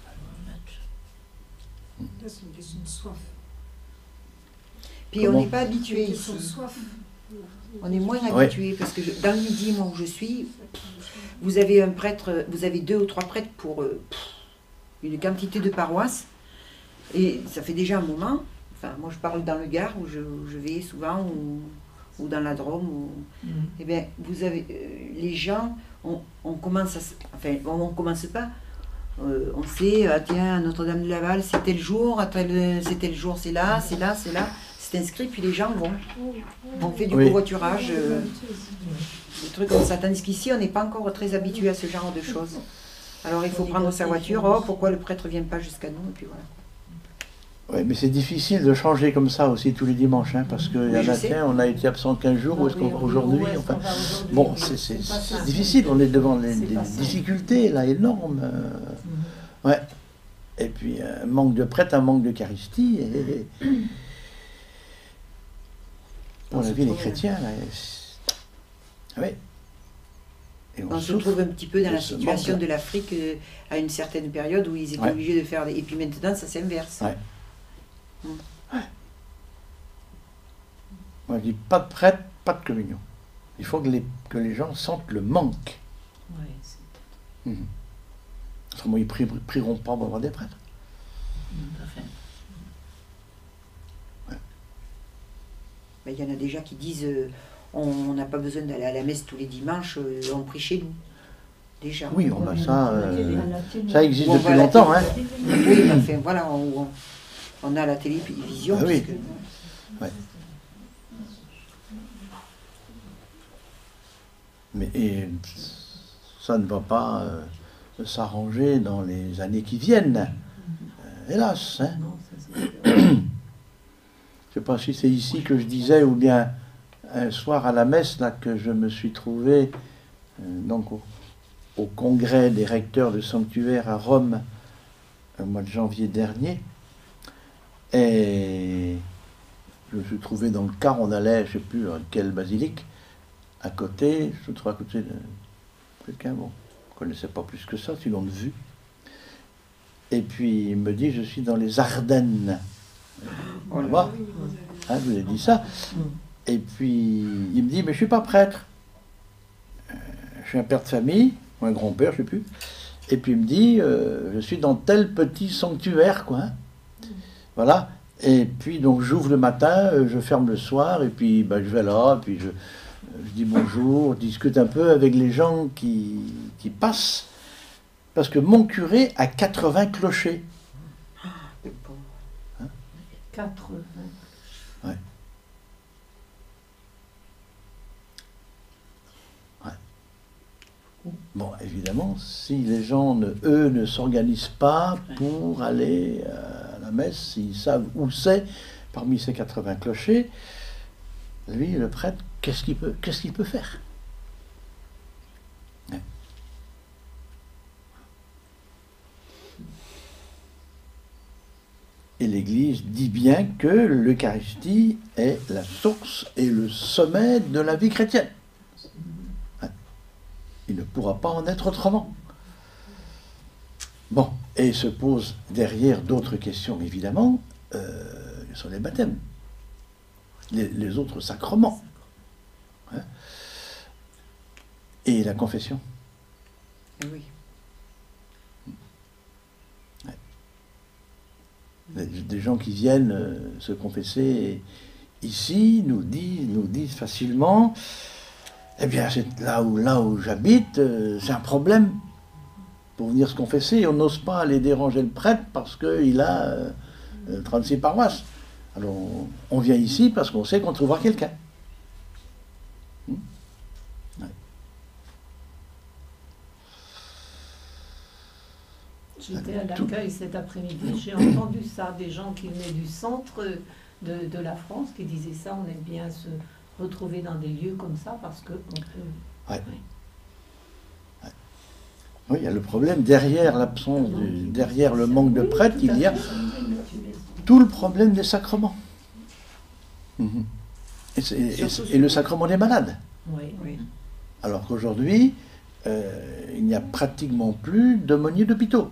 Là, c'est une question de soif. Puis Comment on n'est pas Une habitué question de ici. soif. On est moins Ouais. habitué parce que je- dans le midi, moi où je suis, vous avez un prêtre, vous avez deux ou trois prêtres pour euh, pff, une quantité de paroisses, et ça fait déjà un moment. Enfin, moi je parle dans le Gard où je, où je vais souvent, ou, ou dans la Drôme. Ou, Mhm. eh bien, vous avez euh, les gens, on, on commence à, s- enfin, on, on commence pas. Euh, on sait, ah, tiens, Notre-Dame de Laval, c'est tel jour, à tel- c'est tel jour, c'est là, c'est là, c'est là. C'est inscrit, puis les gens vont. On fait du Oui. covoiturage. euh, des trucs comme ça. Tandis qu'ici, on n'est pas encore très habitué à ce genre de choses. Alors il faut prendre sa voiture, oh, pourquoi le prêtre ne vient pas jusqu'à nous, et puis voilà. Oui, mais c'est difficile de changer comme ça aussi tous les dimanches, hein, parce que Oui, y en je a, sais. tiens, on a été absent quinze jours, où est-ce qu'on va aujourd'hui, Où est-ce enfin, qu'on va aujourd'hui, bon, oui. c'est c'est- C'est pas c'est simple. difficile, on est devant les, C'est des pas simple. difficultés, là, énormes. euh, Mhm. Ouais. Et puis, un manque de prêtre, un manque d'Eucharistie, et... On a vu les chrétiens, là, c'est- oui. Et On se souffre trouve un petit peu dans de la ce situation manque-là. de l'Afrique euh, à une certaine période où ils étaient Ouais. obligés de faire... des- Et puis maintenant, ça s'inverse. Ouais. Mm. Moi, je dis pas de prêtre, pas de communion. Il faut que les, que les gens sentent le manque. Ouais, c'est Mhm. Autrement, ils ne prieront pas pour avoir des prêtres. tout à fait. Ben, il y en a déjà qui disent euh, on n'a pas besoin d'aller à la messe tous les dimanches, euh, on prie chez nous. Déjà. Oui, on a ça, euh, À la télé. ça existe Ou on depuis va à la longtemps. Hein. télé. Oui, mais enfin, voilà, on, on- on a la télévision. Ah oui. puisque- Ouais. Mais et, ça ne va pas euh, s'arranger dans les années qui viennent. Euh, hélas. Hein. Non, ça, c'est sûr. Je ne sais pas si c'est ici que je disais, ou bien un soir à la messe, là, que je me suis trouvé euh, donc au, au congrès des recteurs de sanctuaire à Rome, au mois de janvier dernier. Et je me suis trouvé dans le car, on allait, je ne sais plus, à quelle basilique, à côté, je me trouve à côté de quelqu'un, bon, je ne connaissais pas plus que ça, sinon de vue. Et puis il me dit, je suis dans les Ardennes. Oh là Là-bas. Hein, je vous ai dit ça. Et puis il me dit, mais je ne suis pas prêtre. Euh, je suis un père de famille, ou un grand-père, je ne sais plus. Et puis il me dit, euh, je suis dans tel petit sanctuaire, quoi. Hein. Voilà. Et puis donc j'ouvre le matin, euh, je ferme le soir, et puis bah, je vais là, et puis je, je dis bonjour, je discute un peu avec les gens qui, qui passent. Parce que mon curé a quatre-vingts clochers. Le pauvre. quatre-vingts. Bon, évidemment, si les gens, ne, eux, ne s'organisent pas pour aller euh, à la messe, s'ils savent où c'est, parmi ces quatre-vingts clochers, lui, le prêtre, qu'est-ce qu'il peut, qu'est-ce qu'il peut faire? Ouais. Et l'Église dit bien que l'Eucharistie est la source et le sommet de la vie chrétienne. Il ne pourra pas en être autrement. Bon, et se posent derrière d'autres questions, évidemment, euh, sur les baptêmes, les, les autres sacrements, hein, et la confession. Eh oui. Des, des gens qui viennent euh, se confesser ici nous disent, nous disent facilement, eh bien, c'est là où, là où j'habite, euh, c'est un problème pour venir se confesser. On n'ose pas aller déranger le prêtre parce qu'il a euh, euh, trente-six paroisses. Alors, on, on vient ici parce qu'on sait qu'on trouvera quelqu'un. Hmm. Ouais. J'étais à Tout- l'accueil cet après-midi, j'ai entendu ça, des gens qui venaient du centre de, de la France qui disaient ça, on aime bien se retrouver dans des lieux comme ça parce que on peut... Ouais. Oui, il y a le problème, derrière l'absence, du- derrière le manque de prêtres, il y a tout le problème des sacrements. Mhm. Et, c'est- et- et- et le sacrement des malades. Oui. Oui. Alors qu'aujourd'hui, euh, il n'y a pratiquement plus d'aumôniers d'hôpitaux.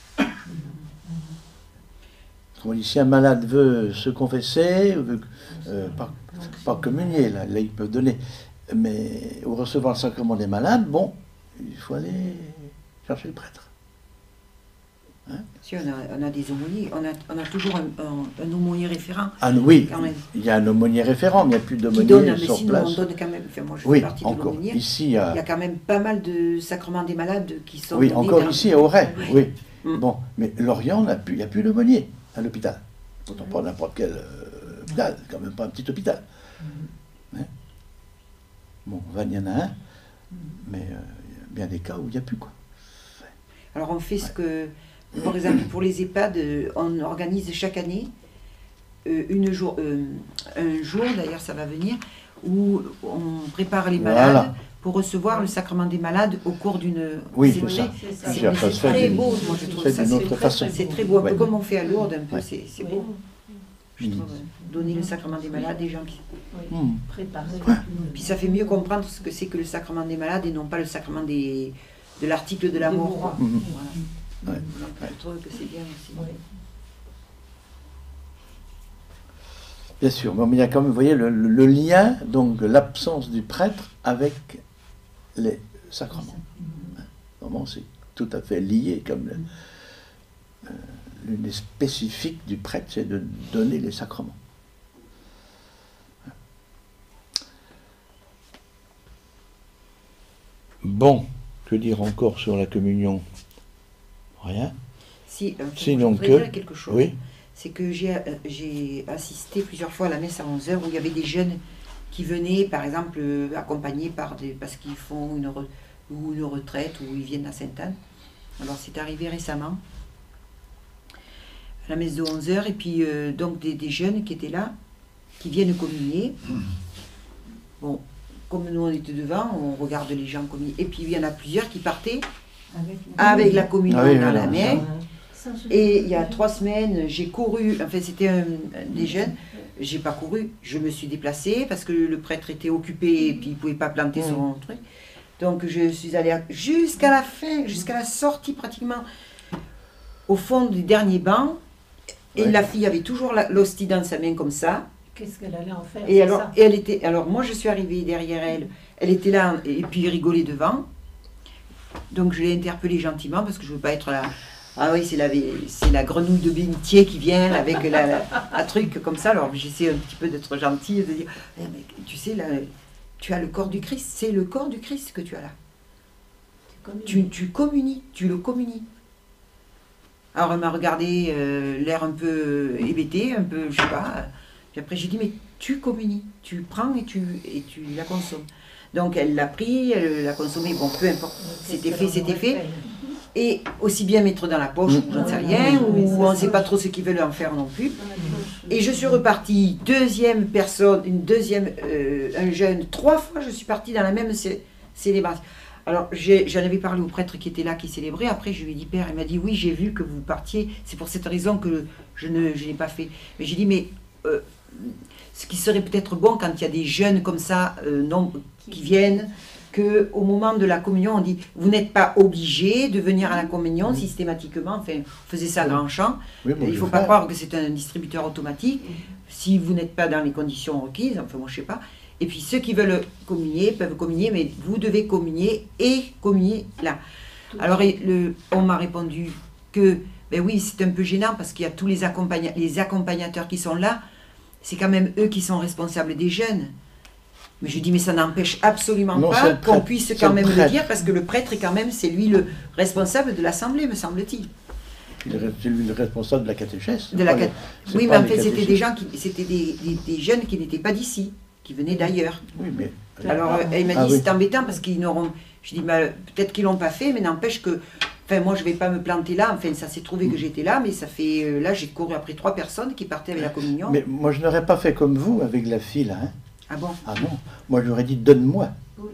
Autrement dit, si un malade veut se confesser, veut, euh, pas, pas communier, là, là, il peut donner, mais ou recevoir le sacrement des malades, bon, il faut aller chercher le prêtre. Si on a, on a des aumôniers, on a, on a toujours un, un, un aumônier référent Ah oui, quand même. il y a un aumônier référent, mais il n'y a plus Qui donne, d'aumônier mais sur sinon place. on donne quand même. Enfin, moi je fais Oui, partie de encore. l'aumônier. Ici, il y a... Il y a quand même pas mal de sacrements des malades qui sont Oui, donnés encore dans- ici, à Auray, oui. Mm. Bon, mais Lorient, il n'y a plus, il y a plus d'aumônier à l'hôpital. Quand on prend n'importe quel euh, hôpital, c'est quand même pas un petit hôpital. Hein? Bon, Vannes, il y en a un. Mais euh, il y a bien des cas où il n'y a plus, quoi. Alors on fait ce que, par exemple, pour les EHPAD, euh, on organise chaque année euh, une jour, euh, un jour, d'ailleurs ça va venir, où on prépare les malades Voilà. pour recevoir le sacrement des malades au cours d'une... Oui, c'est c'est ça. C'est ça. C'est Ça mais se c'est fait très d'une- beau, moi je trouve fait ça. d'une C'est autre très, façon. très c'est très beau, un Ouais. peu comme on fait à Lourdes, un peu, Ouais. c'est c'est Oui. beau. Je Mm. trouve, euh, donner le sacrement des malades, des gens qui... Oui. Hmm. Préparer. Puis ça fait mieux comprendre ce que c'est que le sacrement des malades et non pas le sacrement des, de l'article de la Des mort. mourants. quoi. Mhm. Voilà. Ouais. Donc je trouve que c'est bien aussi. Oui. Bien sûr, mais il y a quand même, vous voyez, le, le- le lien, donc de l'absence du prêtre avec les sacrements. Vraiment, c'est tout à fait lié, comme le- euh, l'une des spécifiques du prêtre, c'est de donner les sacrements. Bon, que dire encore sur la communion? Rien. Si, euh, Sinon je voudrais que- dire quelque chose. Oui. C'est que j'ai euh, j'ai assisté plusieurs fois à la messe à onze heures où il y avait des jeunes qui venaient, par exemple, euh, accompagnés par des... parce qu'ils font une, re- ou une retraite ou ils viennent à Sainte-Anne. Alors c'est arrivé récemment, à la messe de onze heures, et puis euh, donc des, des jeunes qui étaient là, qui viennent communier. Bon, comme nous on était devant, on regarde les gens communier. Et puis il y en a plusieurs qui partaient Avec, avec la communion Ah oui, dans voilà, la main. Ça, je- Et il y a trois semaines, j'ai couru, enfin c'était un, un des jeunes, j'ai pas couru, je me suis déplacée parce que le prêtre était occupé et puis il pouvait pas planter son truc. Donc je suis allée à- jusqu'à la fin, jusqu'à la sortie pratiquement, au fond du dernier banc. Et Ouais. la fille avait toujours la- l'hostie dans sa main comme ça. Qu'est-ce qu'elle allait en faire? Et c'est alors, ça et elle était, alors moi je suis arrivée derrière elle, elle était là et puis il rigolait devant. Donc je l'ai interpellée gentiment parce que je veux pas être là. Ah oui, c'est la, c'est la grenouille de bénitier qui vient avec la, la- un truc comme ça. Alors j'essaie un petit peu d'être gentille, de dire, Eh, mais tu sais, là, tu as le corps du Christ, c'est le corps du Christ que tu as là. Tu, tu communies, tu le communies. Alors elle m'a regardé, euh, l'air un peu hébété, un peu, je sais pas. Puis après j'ai dit, mais tu communies, tu prends et tu, et tu la consommes. Donc elle l'a pris, elle l'a consommé, bon peu importe, c'était fait, c'était fait. Et aussi bien mettre dans la poche, ou j'en sais rien, ou on ne sait pas trop ce qu'ils veulent en faire non plus. Et je suis repartie, deuxième personne, une deuxième, euh, un jeune, trois fois je suis partie dans la même cé- célébration. Alors j'ai- j'en avais parlé au prêtre qui était là, qui célébrait, après je lui ai dit, Père, il m'a dit, oui j'ai vu que vous partiez, c'est pour cette raison que je ne je n'ai pas fait. Mais j'ai dit, mais euh, ce qui serait peut-être bon quand il y a des jeunes comme ça, euh, non, qui viennent, que au moment de la communion, on dit, vous n'êtes pas obligé de venir à la communion systématiquement, enfin, on faisait ça à grand champ. Oui, bon, Il ne je faut vais pas faire. croire que c'est un distributeur automatique. Si vous n'êtes pas dans les conditions requises, enfin moi je sais pas. Et puis ceux qui veulent communier peuvent communier, mais vous devez communier et communier là. Alors et le, on m'a répondu que, ben oui, c'est un peu gênant parce qu'il y a tous les, accompagna- les accompagnateurs qui sont là. C'est quand même eux qui sont responsables des jeunes. Mais je dis, mais ça n'empêche absolument Non, c'est pas le qu'on prêtre. puisse C'est quand le même le prêtre. dire, parce que le prêtre est quand même, c'est lui le responsable de l'assemblée, me semble-t-il. Il est c'est lui le responsable de la catéchèse. De la Pas les- cat- c'est Oui, pas mais en les fait, c'était catéchistes. des gens qui, c'était des, des- des jeunes qui n'étaient pas d'ici, qui venaient d'ailleurs. Oui, mais. Alors, euh, elle m'a dit, Ah oui. c'est embêtant parce qu'ils n'auront. Je dis, bah, peut-être qu'ils l'ont pas fait, mais n'empêche que. Enfin, moi, je vais pas me planter là. Enfin, ça s'est trouvé que j'étais là, mais ça fait. euh, là, j'ai couru après trois personnes qui partaient avec la communion. Mais moi, je n'aurais pas fait comme vous avec la fille, là. Hein. Ah bon, Ah non. Moi, j'aurais dit, donne-moi.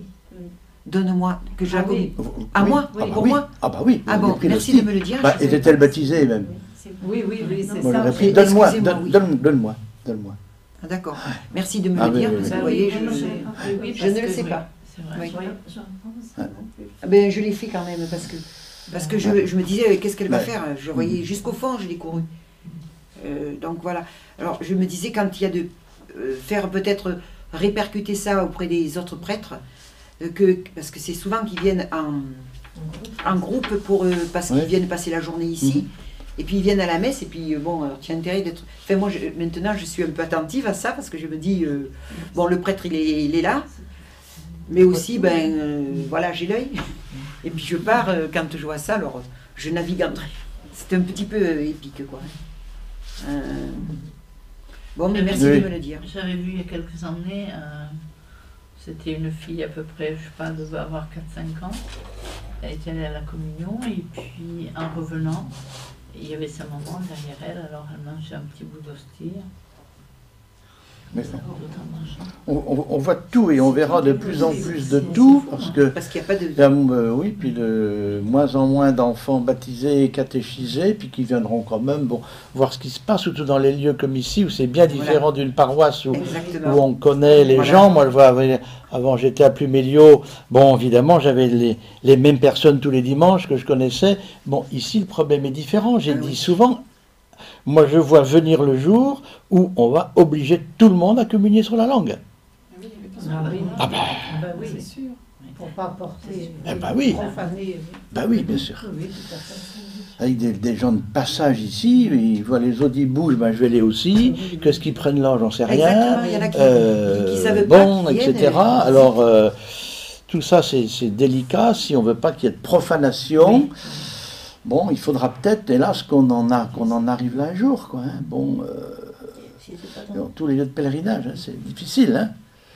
donne-moi que je la Ah oui. communie. Vous- À oui. moi, Ah bah pour oui. moi. Ah bah oui. Ah vous avez bon, pris merci l'hostie. de me le dire. Bah, je savais était-elle pas. baptisée même? Oui, oui, oui, c'est Moi, ça. j'aurais pris, j'ai- donne-moi, excusez-moi, donne- oui. donne- donne-moi, donne-moi. Ah, d'accord. Merci de me Ah le oui, dire, oui, parce que oui. vous voyez, Ah oui, je, oui, oui, je parce ne le que- sais oui, pas. c'est vrai. Oui. Ah. Ah ben, je l'ai fait quand même, parce que, parce que je, je me disais, euh, qu'est-ce qu'elle va Ouais. faire? Je voyais jusqu'au fond, je l'ai couru. Euh, donc voilà. Alors je me disais, quand il y a de euh, faire peut-être répercuter ça auprès des autres prêtres, euh, que, parce que c'est souvent qu'ils viennent en, en groupe pour, euh, parce qu'ils Ouais. viennent passer la journée ici. Et puis ils viennent à la messe, et puis euh, bon, alors, tu as intérêt d'être. Enfin, moi, je- maintenant, je suis un peu attentive à ça, parce que je me dis, euh, bon, le prêtre, il est, il est là, mais aussi, ben, euh, voilà, j'ai l'œil. Et puis je pars, euh, quand je vois ça, alors je navigue entre. C'est un petit peu euh, épique, quoi. Euh, Bon, mais merci Oui. de me le dire. J'avais vu il y a quelques années, euh, C'était une fille à peu près, je sais pas, elle devait avoir quatre cinq ans. Elle était allée à la communion et puis en revenant, il y avait sa maman derrière elle, alors elle mangeait un petit bout d'hostie. Mais Ça, tout en mangeant. on, on- on voit tout et on verra de plus en plus de tout parce que Parce qu'il n'y a pas de. il y a, euh, oui, puis de moins en moins d'enfants baptisés et catéchisés, puis qui viendront quand même bon, voir ce qui se passe, surtout dans les lieux comme ici, où c'est bien différent d'une paroisse où, Exactement. où on connaît les Voilà. gens. Moi, je vois, avant j'étais à Pluméliau, bon, évidemment, j'avais les, les mêmes personnes tous les dimanches que je connaissais. Bon, ici, le problème est différent. J'ai Ah dit oui. souvent, moi, je vois venir le jour où on va obliger tout le monde à communier sur la langue. Ah oui. Ah ben, Bah oui, C'est sûr. pour pas porter. Eh ben oui. Profaner. bah oui, bien sûr. Oui, tout à fait. Avec des, des gens de passage ici, ils voient les autres, ils bougent, ben je vais les aussi. Qu'est-ce qu'ils prennent là, j'en sais rien. Exactement, il y en a qui, Euh, qui savent pas. bon, qui et viennent, cetera. euh, Alors, euh, tout ça, c'est c'est délicat. Si on veut pas qu'il y ait de profanation, bon, il faudra peut-être, hélas, qu'on en, a, qu'on en arrive là un jour. Quoi, hein. Bon, euh, Si c'est pas dans- dans tous les lieux de pèlerinage, hein, c'est difficile. Hein.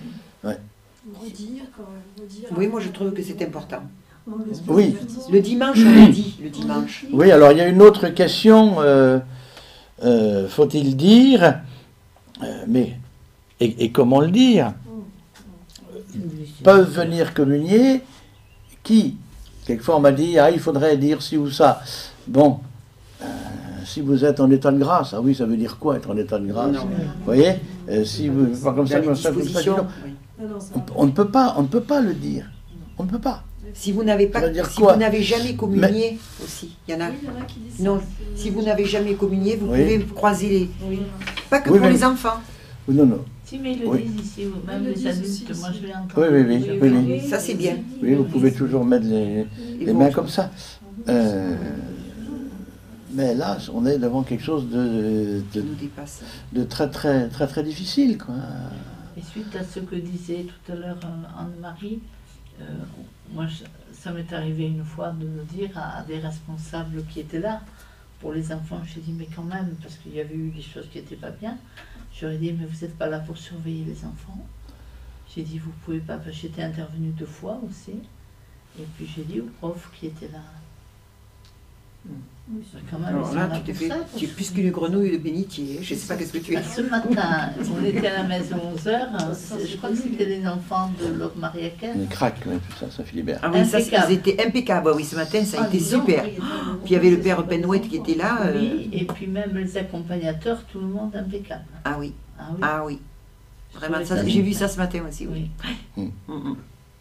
Redire quand même. Redire. Oui, moi je trouve que c'est important. On laisse pas Oui. divertir. Le dimanche, on l'a dit, le dimanche. Oui, alors il y a une autre question, euh, euh, faut-il dire, euh, mais, et, et comment le dire? Peuvent venir communier qui? Quelquefois on m'a dit, ah, il faudrait dire ci ou ça. Bon, euh, si vous êtes en état de grâce, ah oui, ça veut dire quoi être en état de grâce? Non. Vous voyez? Euh, si vous, pas comme ça, Dans les comme ça, comme ça, dispositions, sinon, oui. Non, non, ça on, va. on ne peut pas, on ne peut pas le dire. On ne peut pas. Si vous n'avez pas, Ça veut dire si quoi? vous n'avez jamais communié aussi, il y en a. Oui, il y en a qui disent Non, ça, c'est- si vous n'avez jamais communié, vous Oui. pouvez croiser les. Oui. Pas que Oui, pour mais- les enfants. Non, non. Si, mais ils le Oui. disent ici, ou même Ils le les disent adultes, aussi, moi ici. je l'ai entendu. Oui, oui, oui, oui, oui. Ça, c'est bien. Oui, vous pouvez toujours mettre les, Et les vous- mains comme ça. Euh, mais là, on est devant quelque chose de, qui de, nous dépasse. de très, très, très, très difficile, quoi. Et suite à ce que disait tout à l'heure euh, Anne-Marie, euh, moi je- ça m'est arrivé une fois de le dire à, à des responsables qui étaient là pour les enfants. J'ai dit mais quand même, parce qu'il y avait eu des choses qui n'étaient pas bien, j'aurais dit mais vous n'êtes pas là pour surveiller les enfants. J'ai dit vous pouvez pas, parce que j'étais intervenue deux fois aussi. Et puis j'ai dit aux profs qui étaient là. Quand même, Alors ils sont là, là tu t'es pour fait. ça, pour Tu es plus qu'une grenouille de bénitier. Je ne sais pas qu'est-ce que tu es. Ah, ce matin, on était à la maison onze heures, je crois que c'était les enfants de Laure Maria Kerr. Les craques, ouais, tout ça, ça Philibert. Ah oui, ça, Impeccable. ils étaient impeccables. Oui, ce matin, ça a Ah, été dis donc. super. Puis il y avait le père Penouette qui était là. euh, Oui, et puis même les accompagnateurs, tout le monde impeccable. Ah oui, Ah oui. ah oui. Je Vraiment, trouvais ça, ça j'ai vu super. ça ce matin aussi. Oui. Oui. Mm, mm.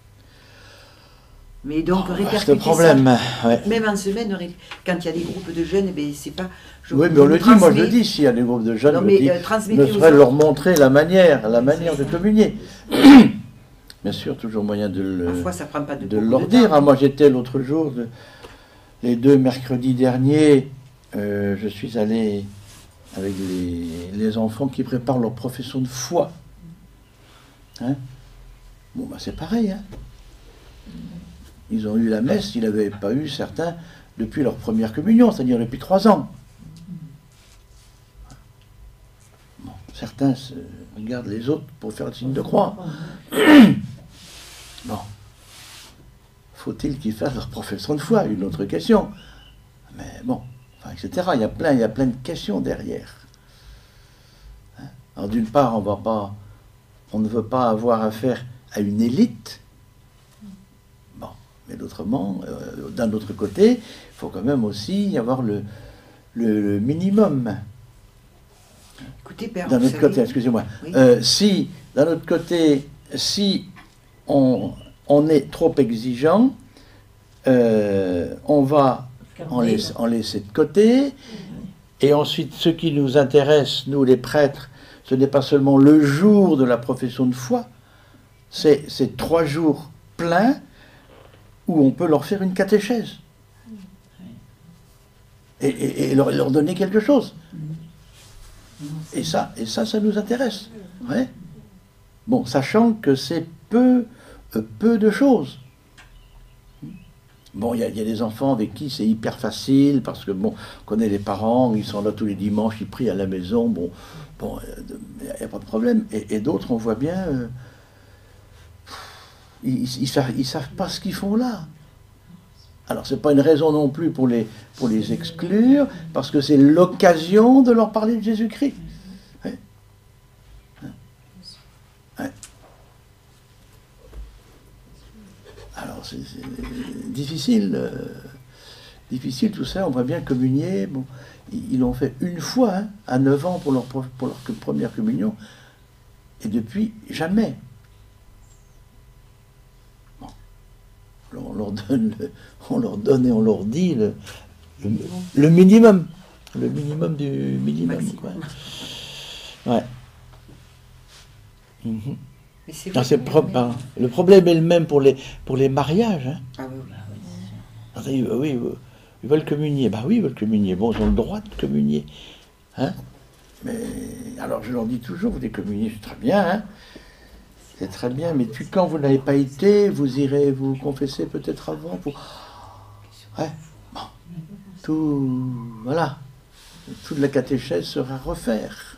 Mais donc, C'est répercuter le problème. Ouais. ça, même en semaine, ré- quand il y a des groupes de jeunes, eh ben, c'est pas. je- Oui, mais je on le vous dit, moi je le transmets- dis, s'il y a des groupes de jeunes, Non, je le mais dis, euh, ne transmettez aux serait autres. leur montrer la manière, la manière de communier. Bien sûr, toujours moyen de le, Parfois, ça prend pas de de beaucoup leur de dire. temps. hein. Moi, j'étais l'autre jour, de- les deux mercredis derniers, euh, je suis allé avec les, les enfants qui préparent leur profession de foi. Hein bon, bah, c'est pareil. Hein. Ils ont eu la messe, ils n'avaient pas eu certains depuis leur première communion, c'est-à-dire depuis trois ans. Bon, certains se regardent les autres pour faire le signe de croix. Bon. Faut-il qu'ils fassent leur profession de foi? Une autre question. Mais bon, enfin, et cetera. Il y a plein, il y a plein de questions derrière. Hein? Alors d'une part, on va pas, on ne veut pas avoir affaire à une élite. Bon, mais d'autrement, euh, d'un autre côté, il faut quand même aussi y avoir le, le, le minimum. Écoutez, père, D'un vous autre savez- côté, excusez-moi. Oui. Euh, si, d'un autre côté, si on, on est trop exigeant, euh, on va en laisser, en laisser de côté. Et ensuite, ce qui nous intéresse, nous les prêtres, ce n'est pas seulement le jour de la profession de foi, c'est c'est trois jours pleins où on peut leur faire une catéchèse. Et, et- et leur, leur donner quelque chose. Et ça, et ça, ça nous intéresse. Ouais. Bon, sachant que c'est peu, euh, peu de choses. Bon, il y, a- il y a des enfants avec qui c'est hyper facile, parce que, bon, on connaît les parents, ils sont là tous les dimanches, ils prient à la maison, bon, bon, il n'y a pas de problème. Et, et d'autres, on voit bien, euh, pff, ils ne savent, ils savent pas ce qu'ils font là. Alors, ce n'est pas une raison non plus pour les, pour les exclure, parce que c'est l'occasion de leur parler de Jésus-Christ. Ouais. Ouais. Alors, c'est difficile, euh, difficile tout ça. On va bien communier. Bon, ils l'ont fait une fois, hein, à neuf ans pour leur, pour leur première communion, et depuis, jamais. Bon. Alors, on leur donne, le, on leur donne et on leur dit le, le, le minimum, le minimum du minimum. Quoi. Ouais. Mm-hmm. Mais c'est Ah, vrai c'est que- pro- ben, le problème est le même pour les, pour les mariages. Hein. Ah oui, oui. Ah, oui, oui, oui, ils veulent communier. Bah oui, ils veulent communier. Bon, ils ont le droit de communier. Hein. Mais alors, je leur dis toujours, vous décommuniez, c'est très bien. Hein. C'est très bien, mais puis quand vous n'avez pas été, vous irez vous confesser peut-être avant. Pour... Ouais. Bon. Tout, voilà. Toute la catéchèse sera à refaire.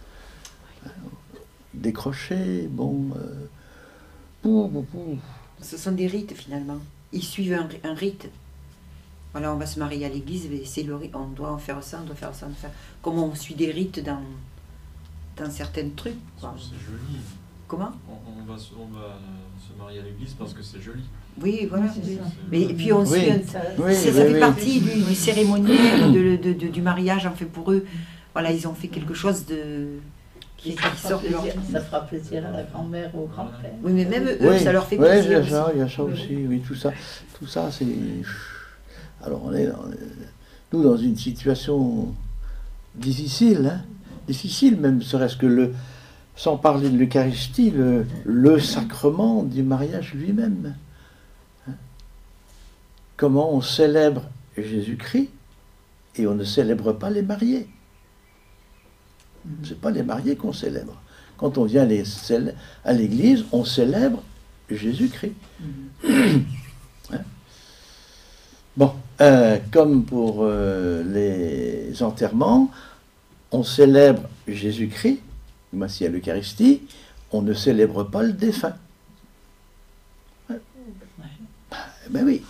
Décrocher, bon... Euh... Pou, pou, pou. Ce sont des rites finalement. Ils suivent un, un rite. Voilà, on va se marier à l'église, mais c'est le rite. On doit en faire ça, on doit faire ça, on doit faire. Comme on suit des rites dans, dans certains trucs. Quoi. C'est joli. Comment On, on va, se- on va se marier à l'église parce que c'est joli. Oui, voilà. Oui, c'est ça. Mais et puis on Oui. suit. un- Ça- Oui, ça, ça oui, fait oui. partie du, du cérémoniel de, de- de- du mariage. En fait, pour eux, voilà, ils ont fait quelque chose de qui, Et qui ça, fera sort de leur. plaisir, ça fera plaisir à la grand-mère ou au grand-père. Oui, mais même eux, Oui, ça leur fait oui, il y plaisir. a ça, aussi. il y a ça aussi, oui, tout ça, tout ça, c'est... Alors, on est, dans- nous, dans une situation difficile, hein, difficile même, serait-ce que le, sans parler de l'Eucharistie, le, le sacrement du mariage lui-même. Hein. Comment on célèbre Jésus-Christ et on ne célèbre pas les mariés. C'est pas les mariés qu'on célèbre. Quand on vient les célè- à l'église, on célèbre Jésus-Christ. Hein? Bon, euh, comme pour euh, les enterrements, on célèbre Jésus-Christ, voici à l'Eucharistie, on ne célèbre pas le défunt. Hein? Eh ben oui.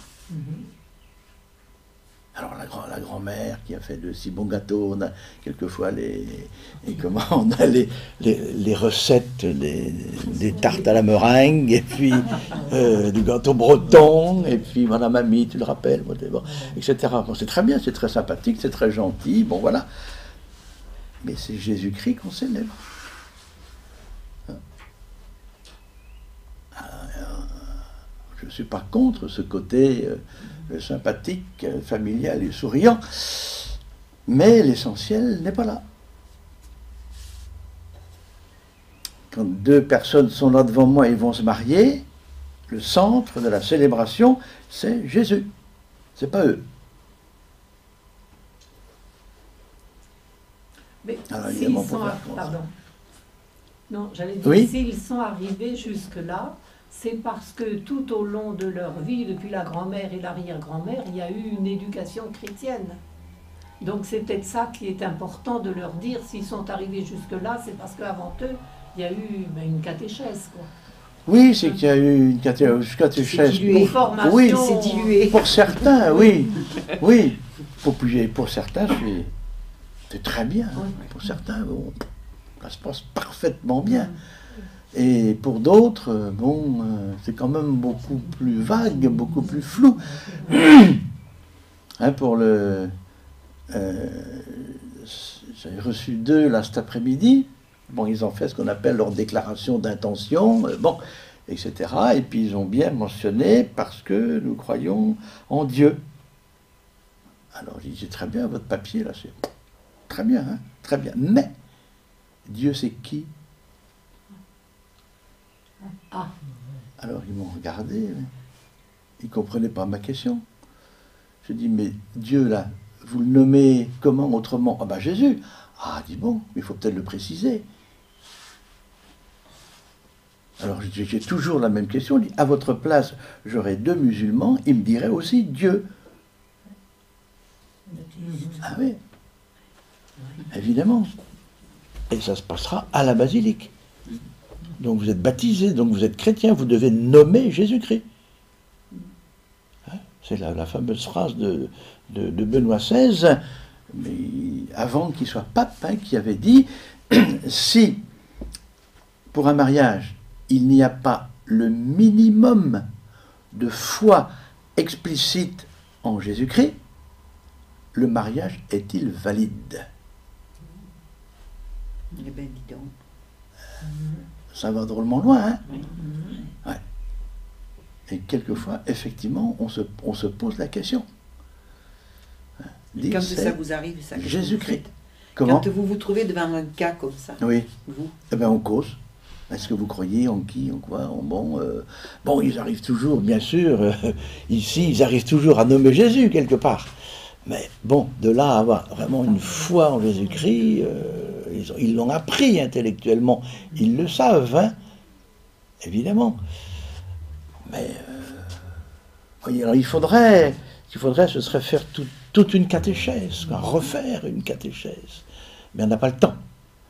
Alors la, grand, la grand-mère qui a fait de si bons gâteaux, on a quelquefois les, et comment on a les, les, les recettes des, des tartes à la meringue, et puis euh, du gâteau breton, et puis voilà mamie, tu le rappelles, bon, et cetera. Bon, c'est très bien, c'est très sympathique, c'est très gentil, bon voilà. Mais c'est Jésus-Christ qu'on célèbre. Je ne suis pas contre ce côté euh, sympathique, euh, familial et souriant, mais l'essentiel n'est pas là. Quand deux personnes sont là devant moi et vont se marier, le centre de la célébration, c'est Jésus. C'est pas eux. Mais Alors, s'ils évidemment, sont, pour ar- faire- pardon. Non, j'allais dire, Oui. s'ils sont arrivés jusque-là, c'est parce que tout au long de leur vie, depuis la grand-mère et l'arrière-grand-mère, il y a eu une éducation chrétienne. Donc c'est peut-être ça qui est important de leur dire. S'ils sont arrivés jusque-là, c'est parce qu'avant eux, il y a eu ben, une catéchèse, quoi. Oui, c'est qu'il y a eu une caté- catéchèse. C'est dilué. Une formation. Oui. C'est dilué. Pour certains, oui. Oui. Pour, plus- pour certains, c'est, c'est très bien. Oui. Pour certains, bon, ça se passe parfaitement bien. Et pour d'autres, euh, bon, euh, c'est quand même beaucoup plus vague, beaucoup plus flou. Hein, pour le... euh, j'ai reçu deux là cet après-midi. Bon, ils ont fait ce qu'on appelle leur déclaration d'intention, euh, bon, et cetera. Et puis ils ont bien mentionné parce que nous croyons en Dieu. Alors j'ai dit, c'est très bien votre papier là, c'est très bien, hein, très bien. Mais Dieu c'est qui? Ah. Alors ils m'ont regardé, mais ils ne comprenaient pas ma question. Je dis, mais Dieu là, vous le nommez comment autrement? Ah ben Jésus. Ah, dis bon, il faut peut-être le préciser. Alors j'ai j'ai toujours la même question, je dis, à votre place, j'aurais deux musulmans, ils me diraient aussi Dieu. Ah oui, évidemment. Et ça se passera à la basilique. donc vous êtes baptisé, donc vous êtes chrétien, vous devez nommer Jésus-Christ. Hein, c'est la, la fameuse phrase de, de, de Benoît seize, mais avant qu'il soit pape, hein, qui avait dit « Si, pour un mariage, il n'y a pas le minimum de foi explicite en Jésus-Christ, le mariage est-il valide ?» Eh ben, dis donc. Ça va drôlement loin, hein? Oui. Ouais. Et quelquefois, effectivement, on se, on se pose la question. Hein, dire, Quand c'est ça vous arrive, ça, qu'est-ce que vous Jésus-Christ. faites Comment? Quand vous vous trouvez devant un cas comme ça, Oui. vous, Eh bien, on cause. Est-ce que vous croyez en qui, en quoi, en bon euh, Bon, ils arrivent toujours, bien sûr, euh, ici, ils arrivent toujours à nommer Jésus, quelque part. Mais bon, de là à avoir vraiment une foi en Jésus-Christ, euh, ils, ont- ils l'ont appris intellectuellement. Ils le savent, hein, évidemment. Mais, euh, voyez, alors il faudrait, ce qu'il faudrait, ce serait faire tout- toute une catéchèse, quoi, refaire une catéchèse. Mais on n'a pas le temps.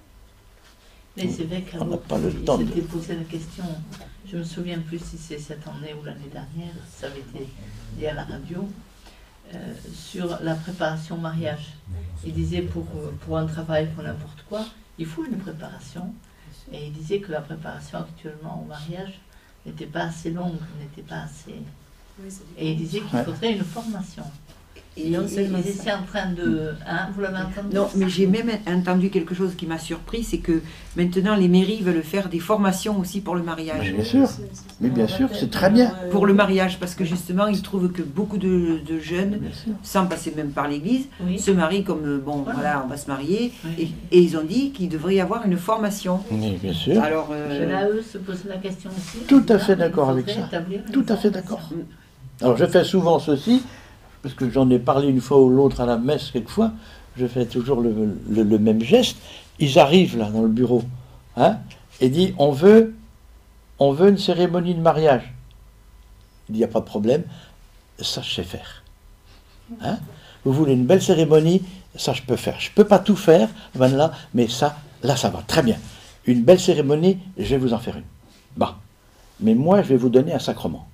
Les évêques On n'a avant, pas le ils temps de- s'étaient posé la question, je me souviens plus si c'est cette année ou l'année dernière, ça avait été dit à la radio, euh, sur la préparation au mariage. Il disait pour, euh, pour un travail, pour n'importe quoi, il faut une préparation. Et il disait que la préparation actuellement au mariage n'était pas assez longue, n'était pas assez... Oui, ça dépend. Et il disait qu'il Ouais. faudrait une formation. et Et non ils seulement ils ça. étaient en train de... Hein, vous l'avez entendu? Non, mais j'ai même entendu quelque chose qui m'a surpris, c'est que maintenant les mairies veulent faire des formations aussi pour le Mais mariage. bien sûr, C'est- c'est- mais bien sûr, c'est très bien. Pour le mariage, parce que justement, ils trouvent que beaucoup de, de jeunes, Bien sûr. sans passer même par l'église, Oui. se marient comme, euh, bon, Voilà. voilà, on va se marier, Oui. et, et ils ont dit qu'il devrait y avoir une formation. Oui, bien sûr. Alors, Et euh, là, eux se posent la question aussi. Tout à Là, fait il d'accord avec faudrait ça. établir une Tout à fait formation. d'accord. Alors je fais souvent ceci, parce que j'en ai parlé une fois ou l'autre à la messe quelquefois, je fais toujours le, le- le même geste. Ils arrivent là dans le bureau, hein, et disent on veut, on veut une cérémonie de mariage. Il dit il n'y a pas de problème, ça je sais faire. Hein. Vous voulez une belle cérémonie, ça je peux faire. Je peux pas tout faire, ben là, mais ça, là ça va très bien. Une belle cérémonie, je vais vous en faire une. Bah, mais moi je vais vous donner un sacrement.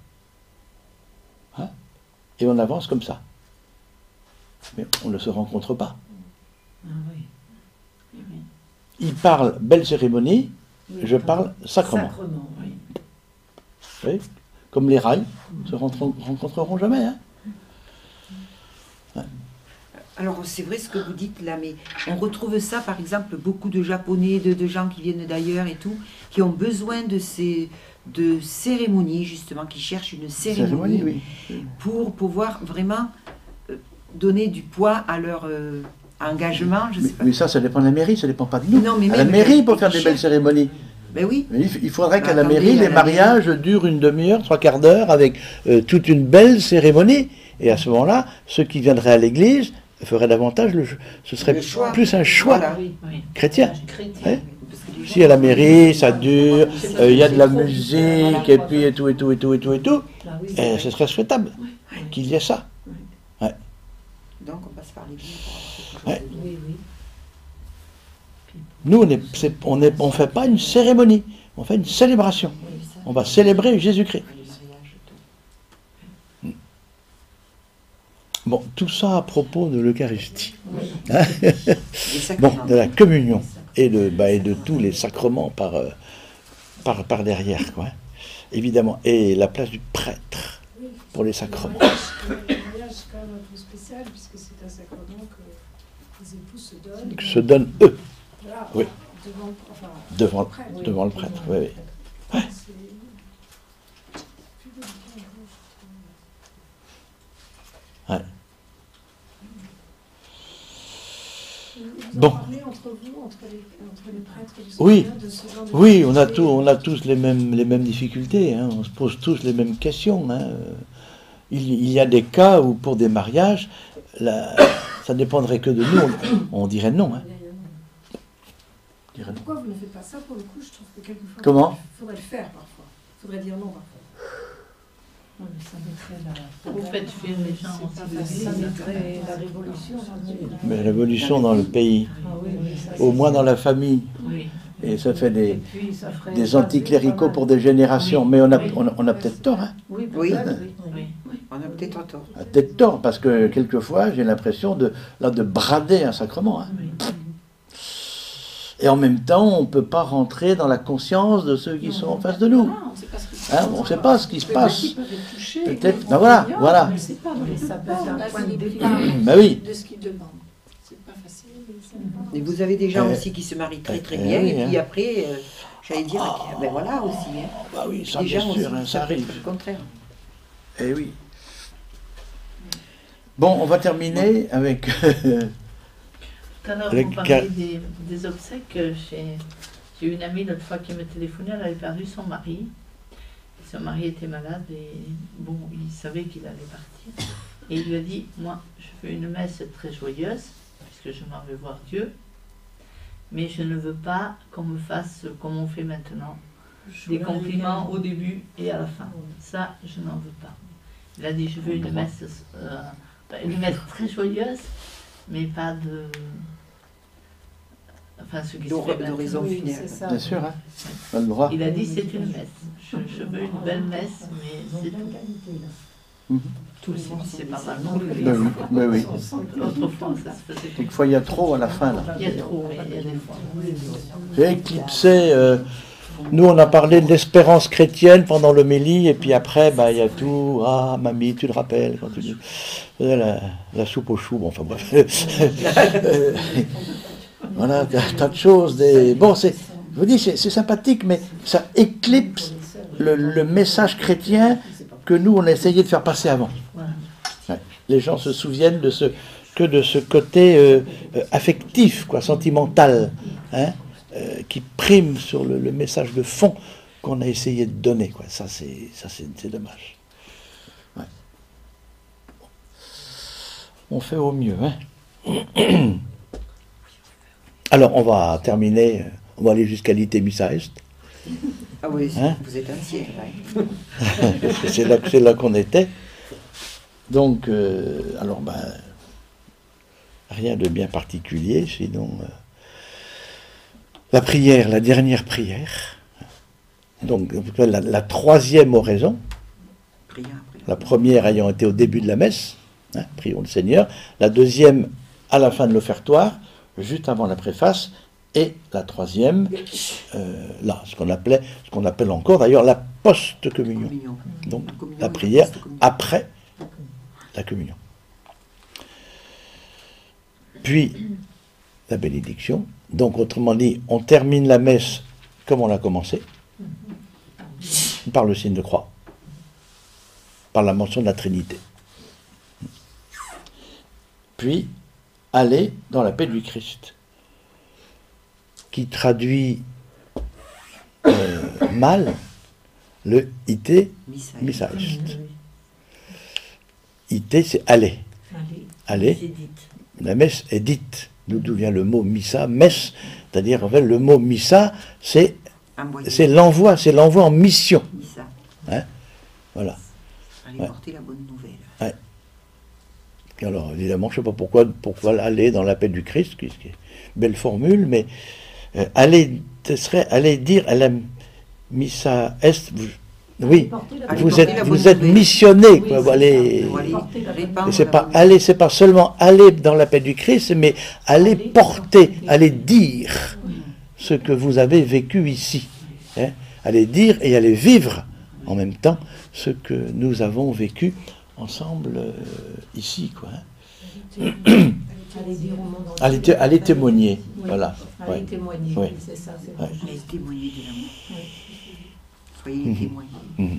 Et on avance comme ça. Mais on ne se rencontre pas. Ah oui. Oui, oui. Il parle belle cérémonie, je parle sacrement. Sacrement, oui. Vous voyez, comme les rails ne se rentreront- rencontreront jamais. Hein. alors c'est vrai ce que vous dites là, mais on retrouve ça, par exemple, beaucoup de Japonais, de, de gens qui viennent d'ailleurs et tout, qui ont besoin de ces de cérémonies, justement, qui cherchent une cérémonie, Cérémonie, oui. pour pouvoir vraiment euh, donner du poids à leur euh, engagement, je Mais, sais pas. mais ça, ça dépend de la mairie, ça dépend pas de nous. Non, mais à la même mairie, les- pour faire les des belles chefs. cérémonies. Ben oui, Mais il f- il faudrait Bah, qu'à la attendez, mairie, à les la mariages durent une demi-heure, trois quarts d'heure, avec euh, toute une belle cérémonie. Et à ce moment-là, ceux qui viendraient à l'église feraient davantage le, ce serait Le choix. plus un choix Voilà. Oui, oui. chrétien. Chrétien. Hein. parce que les gens- Si à la mairie, ça dure, C'est euh, il y a de la trop- musique, voilà. et puis et tout, et tout, et tout, et tout, et tout, Là, oui, eh, ce serait souhaitable qu'il y ait ça. Donc on passe par l'église pour avoir quelque chose Ouais. de bien. Oui, oui. Nous, on ne c'est- on est- on fait pas une cérémonie, on fait une célébration. Oui, ça, On va célébrer Jésus-Christ. les mariages, tout. Bon, tout ça à propos de l'Eucharistie. Les Bon, sacrements. de la communion et de, bah, et de tous les sacrements par, euh, par, par derrière, quoi. Évidemment. Et la place du prêtre Oui. pour les sacrements. Le mariage, le mariage, c'est quand même un peu spécial puisque c'est un sacrement que les époux se donnent. Se donnent eux Voilà, Oui. devant, enfin, devant, le prêtre. devant le prêtre. Oui, oui. C'est plus délicat encore, je trouve. Ouais. Vous Bon. en parlez entre vous, entre les, entre les prêtres et les Oui. seigneurs, de ce genre de Oui, on a, difficultés. tout, on a tous les mêmes, les mêmes difficultés, hein. On se pose tous les mêmes questions, hein. Il, il y a des cas où pour des mariages, la- ça dépendrait que de nous, on, on dirait non. Hein. On dirait non. Pourquoi vous ne faites pas ça pour le coup? Je trouve que quelquefois. Comment? Il faudrait le faire parfois. Il faudrait dire non parfois. Oui, mais ça mettrait la- Vous faites fuir les gens C'est pas aussi de facile, ça l'église. mettrait la révolution dans le pays. Mais révolution dans le pays, Ah oui, oui, ça, au c'est moins sûr. dans la famille. Oui. et ça fait Et des, puis, ça ferait des passer anticléricaux pas mal. pour des générations. Oui. Mais on a, Oui. on a, on a peut-être tort, hein. Oui, Oui. peut-être, oui. Oui. On a peut-être tort. On a peut-être tort, parce que quelquefois, j'ai l'impression de, là, de brader un sacrement. Hein. Oui. Et en même temps, on ne peut pas rentrer dans la conscience de ceux qui sont en face de nous. Voilà, on sait pas ce qui se Hein, passe. on ne sait pas ce qui se Le passe. bâti peut être touché, Peut-être- on ben voilà, ignore, voilà. on ne sait pas, donc Mais on ça peut peut pas, être un on a point de les départ. prix Ben oui. de ce qu'il demande. C'est pas facile, mais ça va. Et vous avez des gens Euh, aussi qui se marient très très euh, bien, oui, et puis hein. après, euh, j'allais dire, Ah. ben voilà aussi. Hein. Bah oui, ça Des bien gens sûr, aussi, hein, ça peut être arrive. le contraire. Eh oui. Bon, on va terminer avec... Tout à l'heure, Avec vous parliez des, des obsèques. euh, J'ai j'ai eu une amie l'autre fois qui me téléphonait, elle avait perdu son mari. Et son mari était malade et bon, il savait qu'il allait partir. Et il lui a dit, moi, je veux une messe très joyeuse, puisque je m'en vais voir Dieu, mais je ne veux pas qu'on me fasse comme on fait maintenant, des compliments au début et à la fin. Ça, je n'en veux pas. Il a dit, je veux une messe, euh, une messe très joyeuse, mais pas de... Enfin, ce qui se D'or- fait maintenant. d'horizon Oui, funèbre. c'est ça. Bien sûr, hein. On a le droit. Il a dit, c'est une messe. Je, je veux une belle messe, mais c'est tout. Mhm. Tout le monde, c'est pas mal non plus. Ben oui, ben oui. Autrefois, ça se faisait tout. Quelquefois, il y a trop à la fin, là. Il y a trop, oui, il y a des fois. J'ai éclipsé... euh, nous, on a parlé de l'espérance chrétienne pendant l'homélie, et puis après, bah, il y a tout. Ah, mamie, tu te rappelles quand tu dis la, la soupe aux choux, bon, enfin bref. Euh, voilà, un tas de choses. Des... Bon, c'est, je vous dis, c'est, c'est sympathique, mais ça éclipse le, le message chrétien que nous, on a essayé de faire passer avant. Voilà. Ouais. Les gens se souviennent de ce, que de ce côté euh, euh, affectif, quoi, sentimental, hein, euh, qui prime sur le, le message de fond qu'on a essayé de donner, quoi. Ça, c'est, ça, c'est, c'est dommage. Ouais. On fait au mieux, hein. Alors, on va terminer, euh, on va aller jusqu'à l'ité missa est. Ah oui, Hein? vous êtes ancien. Ouais. c'est là, c'est là qu'on était. Donc, euh, alors, ben, rien de bien particulier, sinon euh, la prière, la dernière prière. Donc, la, la troisième oraison. Prions après. La première ayant été au début de la messe, hein, prions le Seigneur. La deuxième à la fin de l'offertoire, juste avant la préface. Et la troisième, euh, là, ce qu'on appelait, ce qu'on appelle encore d'ailleurs la post-communion. Communion. Donc, Communion la et prière post-communion. après la communion. Puis, la bénédiction. Donc, autrement dit, on termine la messe comme on l'a commencé, par le signe de croix, par la mention de la Trinité. Puis, aller dans la paix du Christ, qui traduit euh, mal le ité Missa. missa est. Ité, c'est aller. Allez. Aller. C'est dite. La messe est dite. D'où d'où vient le mot missa, messe. C'est-à-dire, en fait, le mot missa, c'est, Envoyer. c'est l'envoi, c'est l'envoi en mission. Missa. Voilà. Allez Ouais. porter la bonne nouvelle. Alors, évidemment, je ne sais pas pourquoi, pourquoi aller dans la paix du Christ, qui qui est une belle formule, mais euh, aller, ce serait aller dire à la missa est, vous- oui, Porter la Allez vous porter êtes, la vous bonne êtes nouvelle. missionné, Oui, quoi, c'est vous allez- Pour aller Porter la bonne répandre Et c'est la pas bonne aller, c'est pas seulement aller dans la paix du Christ, mais aller Aller porter, porter. aller dire ce que vous avez vécu ici. Hein, aller dire et aller vivre en même temps ce que nous avons vécu ensemble euh, ici, quoi. Hein. Allez dire au monde entier. Aller, té- aller témoigner, Oui. voilà. Allez Ouais. témoigner, Oui. oui, c'est ça. C'est Ouais. Allez témoigner de l'amour. Oui. Soyez Mhm. témoins. Mhm.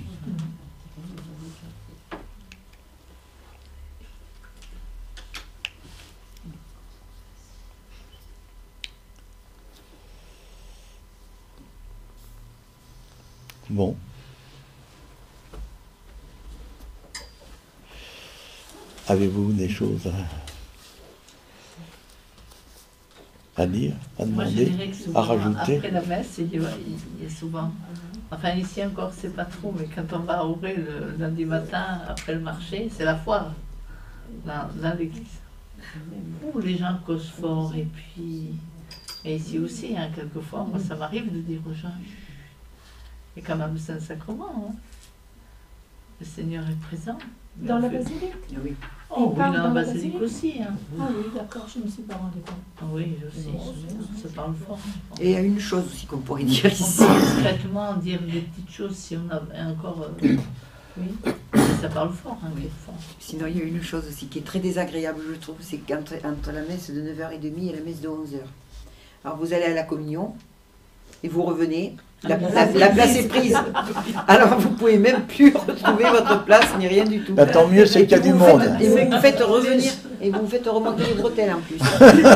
Bon. Avez-vous des choses à, à dire, à Moi, je demander, dirais que souvent, à rajouter? après la messe, il y a, il y a souvent... Enfin, ici encore, c'est pas trop, mais quand on va à Auray le lundi matin, après le marché, c'est la foire, dans, dans l'église. Où les gens causent fort, et puis Et ici aussi, hein, quelquefois, moi, ça m'arrive de dire aux gens, il y a quand même un sacrement. Hein. Le Seigneur est présent. Dans la fait- basilique? Oui. Oh, oui, Il parle dans la dans la basilique basilique aussi. Hein. Ah oui, d'accord, je ne me suis pas rendu compte. Ah oui, aussi. Ça parle fort. Et il y a une chose aussi qu'on pourrait dire On ici. peut discrètement dire des petites choses si on a encore. euh, oui, ça parle fort, hein, quelquefois. Sinon, il y a une chose aussi qui est très désagréable, je trouve, c'est qu'entre entre la messe de neuf heures trente et la messe de onze heures. Alors, vous allez à la communion et vous revenez. La, la- la place est prise. Alors, vous pouvez même plus retrouver votre place ni rien du tout. Bah, tant mieux, c'est Et qu'il y a puis du vous monde. faites- et vous vous faites revenir et vous vous faites remonter les bretelles en plus.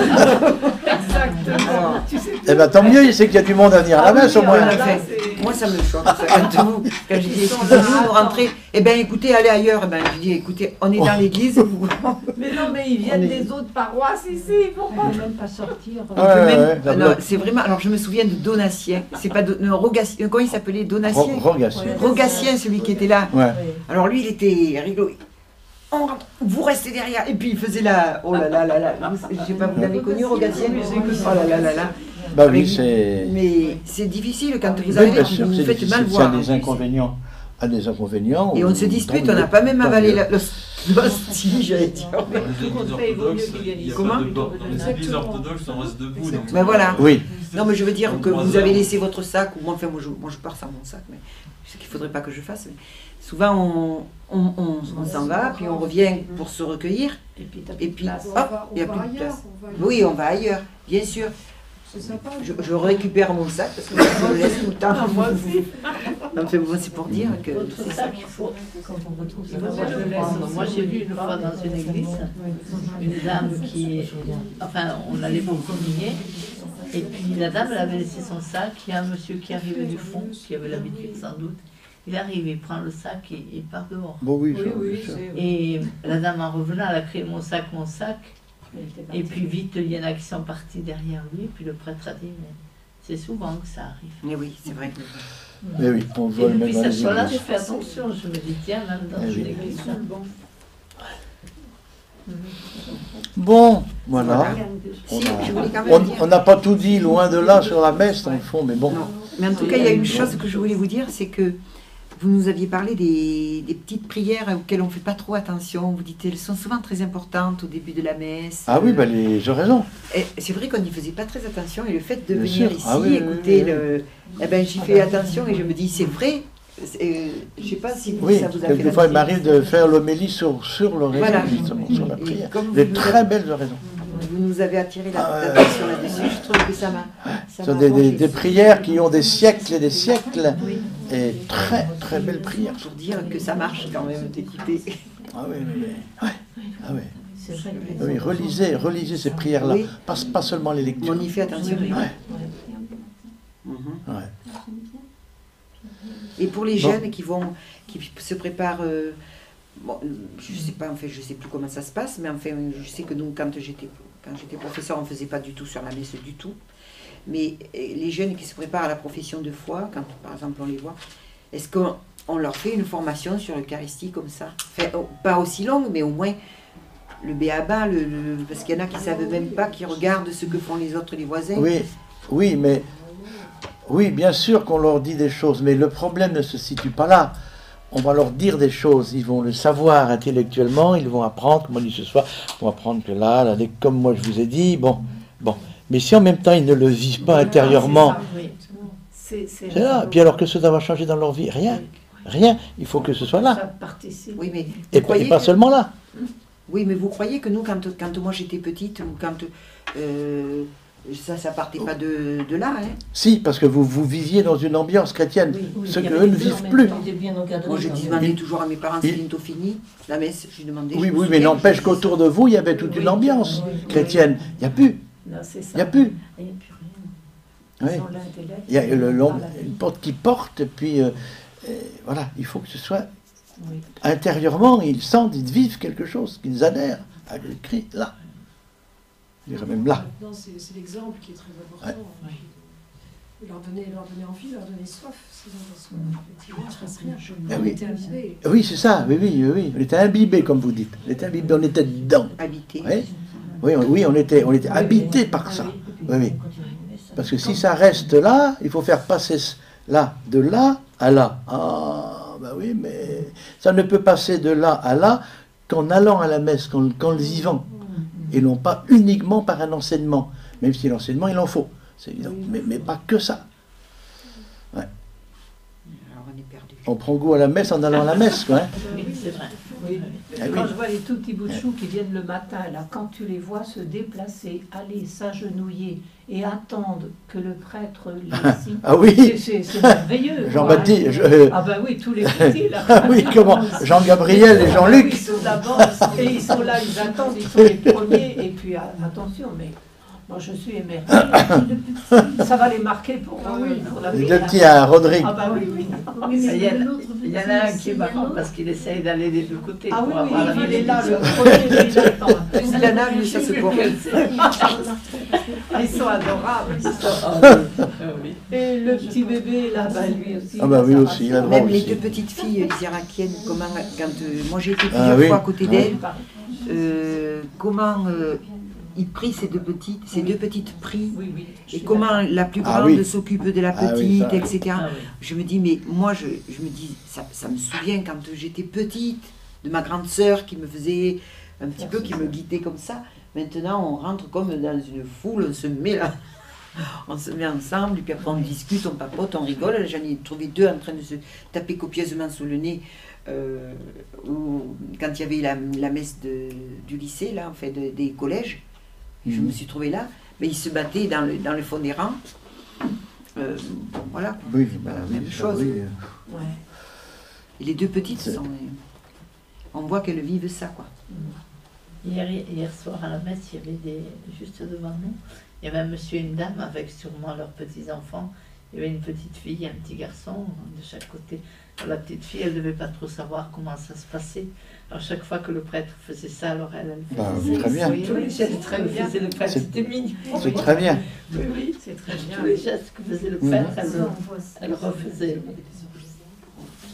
Exactement. Alors, Tu sais, Eh ben tant mieux, c'est qu'il y a du monde à venir à la Ah messe oui, au moins. voilà. là, fait. c'est- Moi, ça me choque. Ça. Quand, vous, quand je dis excusez-nous, vous rentrez, eh bien écoutez, allez ailleurs. Eh ben, je dis écoutez, on est dans l'église. Vous... Mais non, mais ils viennent On est- des autres paroisses ici, ils vont On pas. ne peut même pas sortir. On Ouais, peut ouais, même- ouais, ça non, bloque. c'est vraiment. Alors, je me souviens de Donatien. C'est pas de, non, Rogatien. Comment il s'appelait Donatien. Ro- Rogatien. Ouais. Rogatien, celui qui était là. Ouais. Alors lui, il était rigolo. On rentre, vous restez derrière. Et puis il faisait la. Oh là là là là. Vous- Je sais pas, vous l'avez connu, Rogatien. Oh là là là là. Bah oui, Mais- c'est. Mais c'est difficile quand vous Oui, arrivez, bien vous sûr, vous c'est faites difficile. mal Ça voir. a des inconvénients. A des inconvénients. Et on ou- se dispute, tant on n'a mieux. pas même Tant avalé mieux. la- le- l'hostie, j'allais dire. Dans les Tout églises compte fait, il vaut mieux orthodoxes, qu'il il y a vienne pas Comment de bord. Dans les églises Exactement. orthodoxes, on reste debout. donc- Ben voilà. Oui. Non, mais je veux dire que Trois vous avez heures. laissé votre sac, ou moi, enfin, moi, je, moi, je pars sans mon sac, mais ce qu'il ne faudrait pas que je fasse. Mais souvent, on, on, on, on s'en va, puis on revient pour se recueillir, Et puis, t'as et plus de puis, place. hop, On va, il n'y a on plus va de ailleurs. place. On va ailleurs. Oui, on va ailleurs, bien sûr. C'est sympa. Je, je récupère mon sac, parce que je le laisse tout le temps. Ah, moi aussi. Non, mais bon, c'est pour dire que Votre c'est ça. sac, il faut. Quand on retrouve il faut pas le prendre. Moi, j'ai vu une fois dans une église une dame qui. Enfin, on allait pour communier. Et puis la dame, elle avait laissé son sac. Il y a un monsieur qui arrivait du fond, qui avait l'habitude sans doute. Il arrive, il prend le sac et il part dehors. Bon, oui, Oui, ça, oui, bien sûr. c'est. Et la dame, en revenant, elle a crié mon sac, mon sac. Et puis vite, il y en a qui sont partis derrière lui. Puis le prêtre a dit, mais c'est souvent que ça arrive. Mais oui, c'est vrai. Mais oui, on Et voit le même depuis dans cette les fois-là, j'ai églises. fait attention. Je me dis, tiens, même dans Eh une oui. église, ça. Bon, voilà. Si, On a- je voulais quand même On dire. on n'a pas tout dit loin de là sur la messe, dans le fond, mais bon. Non. Mais en tout cas, il y a une chose que je voulais vous dire, c'est que vous nous aviez parlé des, des petites prières auxquelles on ne fait pas trop attention. Vous dites elles sont souvent très importantes au début de la messe. Ah oui, Euh, ben les... j'ai raison. et c'est vrai qu'on n'y faisait pas très attention et le fait de Bien venir sûr. ici, Ah oui, oui, écouter oui, le... Eh ben, j'y fais attention et je me dis c'est vrai. C'est- euh, je ne sais pas si vous, Oui, ça vous a fait quelquefois il la m'arrive de faire l'homélie sur, sur l'oraison, Voilà. justement, sur la Et prière. comme Des vous- très belles oraisons. Vous nous avez attiré la- Ah ouais. l'attention là-dessus. Je trouve que ça m'a. ça Ce sont m'a des, des- arrangé. des prières qui ont des siècles et des siècles, et très très belles prières. Pour dire que ça marche quand même d'écouter. Ah oui, oui, oui. Ouais. Ah oui. C'est vrai que Ah oui, relisez, relisez ces prières-là, Oui. pas, pas seulement les lectures. On y fait attention. Ouais. Mhm. Ouais. Et pour les Bon. jeunes qui vont, qui se préparent, euh, bon, je sais pas, en fait, je sais plus comment ça se passe, mais enfin, je sais que nous, quand j'étais, quand j'étais professeur, on faisait pas du tout sur la messe du tout. Mais euh, les jeunes qui se préparent à la profession de foi, quand par exemple on les voit, est-ce qu'on on leur fait une formation sur l'Eucharistie comme ça? Enfin, oh, pas aussi longue, mais au moins le béaba, le, le- parce qu'il y en a qui savent même pas, qui regardent ce que font les autres, les voisins. Oui, oui, mais oui, bien sûr qu'on leur dit des choses, mais le problème ne se situe pas là. On va leur dire des choses, ils vont le savoir intellectuellement, ils vont apprendre, comme on dit ce soir, ils vont apprendre que là, là, comme moi je vous ai dit, bon, bon. Mais si en même temps ils ne le vivent pas intérieurement, Oui. C'est c'est- c'est là. Puis alors que ça va changer dans leur vie? Rien, rien. Il faut que ce soit Ça là. participe. Oui, mais Et, vous pas- et croyez pas que- seulement là. Oui, mais vous croyez que nous, quand, quand moi j'étais petite, ou quand euh, ça, ça partait pas de, de là, hein. Si, parce que vous, vous viviez dans une ambiance chrétienne, Oui, ce il y qu'eux avait ne des gens, vivent mais plus. c'était bien encadré, Moi, je quand même. demandais Il- toujours à mes parents, il- c'est bientôt fini, la messe, je demandais. Oui, je me oui, mais souviens, n'empêche je- qu'autour de vous, il y avait toute une Oui, ambiance oui, oui. chrétienne. Il n'y a plus, Là, c'est ça. il n'y a plus. Il n'y a plus rien. Oui. Ils ont l'intellect, Il y a le, long- pas la vie. une porte qui porte, et puis euh, euh, voilà, il faut que ce soit Oui. intérieurement, ils sentent, ils vivent quelque chose, qu'ils adhèrent à Christ là. Je dirais même là. Maintenant, c'est c'est l'exemple qui est très important. Ouais. Et leur donner, leur donner envie, leur donner soif, s'ils ont pas soif. Effectivement, il ne se passe rien. Ah On oui. était imbibés. Oui, c'est ça, oui, oui, oui, oui. On était imbibés, comme vous dites. On était imbibés, on était dedans. Habité. Oui, oui, on, oui, on était, on était habités par ça. Oui, oui. Parce que si ça reste là, il faut faire passer là, de là à là. Ah, ben oui, mais ça ne peut passer de là à là qu'en allant à la messe, qu'en, qu'en le vivant. Et non pas uniquement par un enseignement. Même si l'enseignement, il en faut. C'est évident. Mais, mais pas que ça. Ouais. Alors on est perdu. On prend goût à la messe en allant à la messe, quoi. Hein. Oui, c'est vrai. Oui. Ah oui. Quand je vois les tout petits bouts de choux qui viennent le matin, là, quand tu les vois se déplacer, aller s'agenouiller et attendre que le prêtre les signe, Ah oui. c'est- c'est c'est merveilleux. Jean-Baptiste, quoi. je- euh, Ah ben oui, tous les petits là. Ah oui, comment Jean-Gabriel et Ah oui, Jean-Luc. ils sont d'abord, ils sont- et ils sont là, ils attendent, ils sont les premiers. Et puis a- attention, mais moi je suis émerveillée. Ça va les marquer pour, Ah oui. pour la Les vie. deux là. petits à Rodrigue. Ah bah oui, oui. Oui, mais Il y, en de a, l'autre il y en petit, a un c'est qui est il y a marrant l'autre. parce qu'il essaye d'aller des deux côtés Ah pour oui, avoir la oui, il est là, le bénédiction. premier, il attend. Il en a, lui, ça se porte. Ah, ils sont adorables. Ah oui, ah oui. Et le petit bébé, là, bah, lui aussi. Ah bah oui, ça aussi, il a rassure. le droit Même les aussi. deux petites filles irakiennes, comment, quand euh, moi j'ai été Ah plusieurs oui. fois à côté Ah. d'elles, euh, comment euh, ils prient ces deux petites, ces deux petites prient, Oui, oui. je et suis comment la plus Ah grande oui. s'occupe de la Ah petite, oui, ça, oui. et cetera. Ah oui. Je me dis, mais moi, je, je me dis, ça, ça me souvient quand j'étais petite, de ma grande sœur qui me faisait un petit peu, qui me guidait comme ça. Maintenant, on rentre comme dans une foule, on se met là, on se met ensemble, et puis après on discute, on papote, on rigole. J'en ai trouvé deux en train de se taper copieusement sous le nez, euh, où- quand il y avait la, la messe de- du lycée, là, en fait, de- des collèges. Je Mhm. me suis trouvée là, mais ils se battaient dans le, dans le fond des rangs. Euh, voilà. Oui, bah, La oui, même ça, chose. oui. Ouais. Et les deux petites, C'est- sont, on voit qu'elles vivent ça, quoi. Hier, hier soir à la messe, il y avait des, juste devant nous, il y avait un monsieur et une dame avec sûrement leurs petits-enfants. Il y avait une petite fille et un petit garçon de chaque côté. Alors, la petite fille, elle ne devait pas trop savoir comment ça se passait. Alors chaque fois que le prêtre faisait ça, alors elle, elle Bah, faisait très bien. Oui, tous les gestes Très que bien. faisait le prêtre, C'est- c'était mignon. C'est très bien. Oui, oui, C'est très bien. tous les gestes que faisait le Mhm. prêtre, elle, Ça, on voit ça. elle refaisait.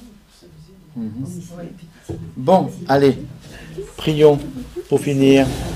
Mhm. Ouais. Bon, allez, prions pour finir.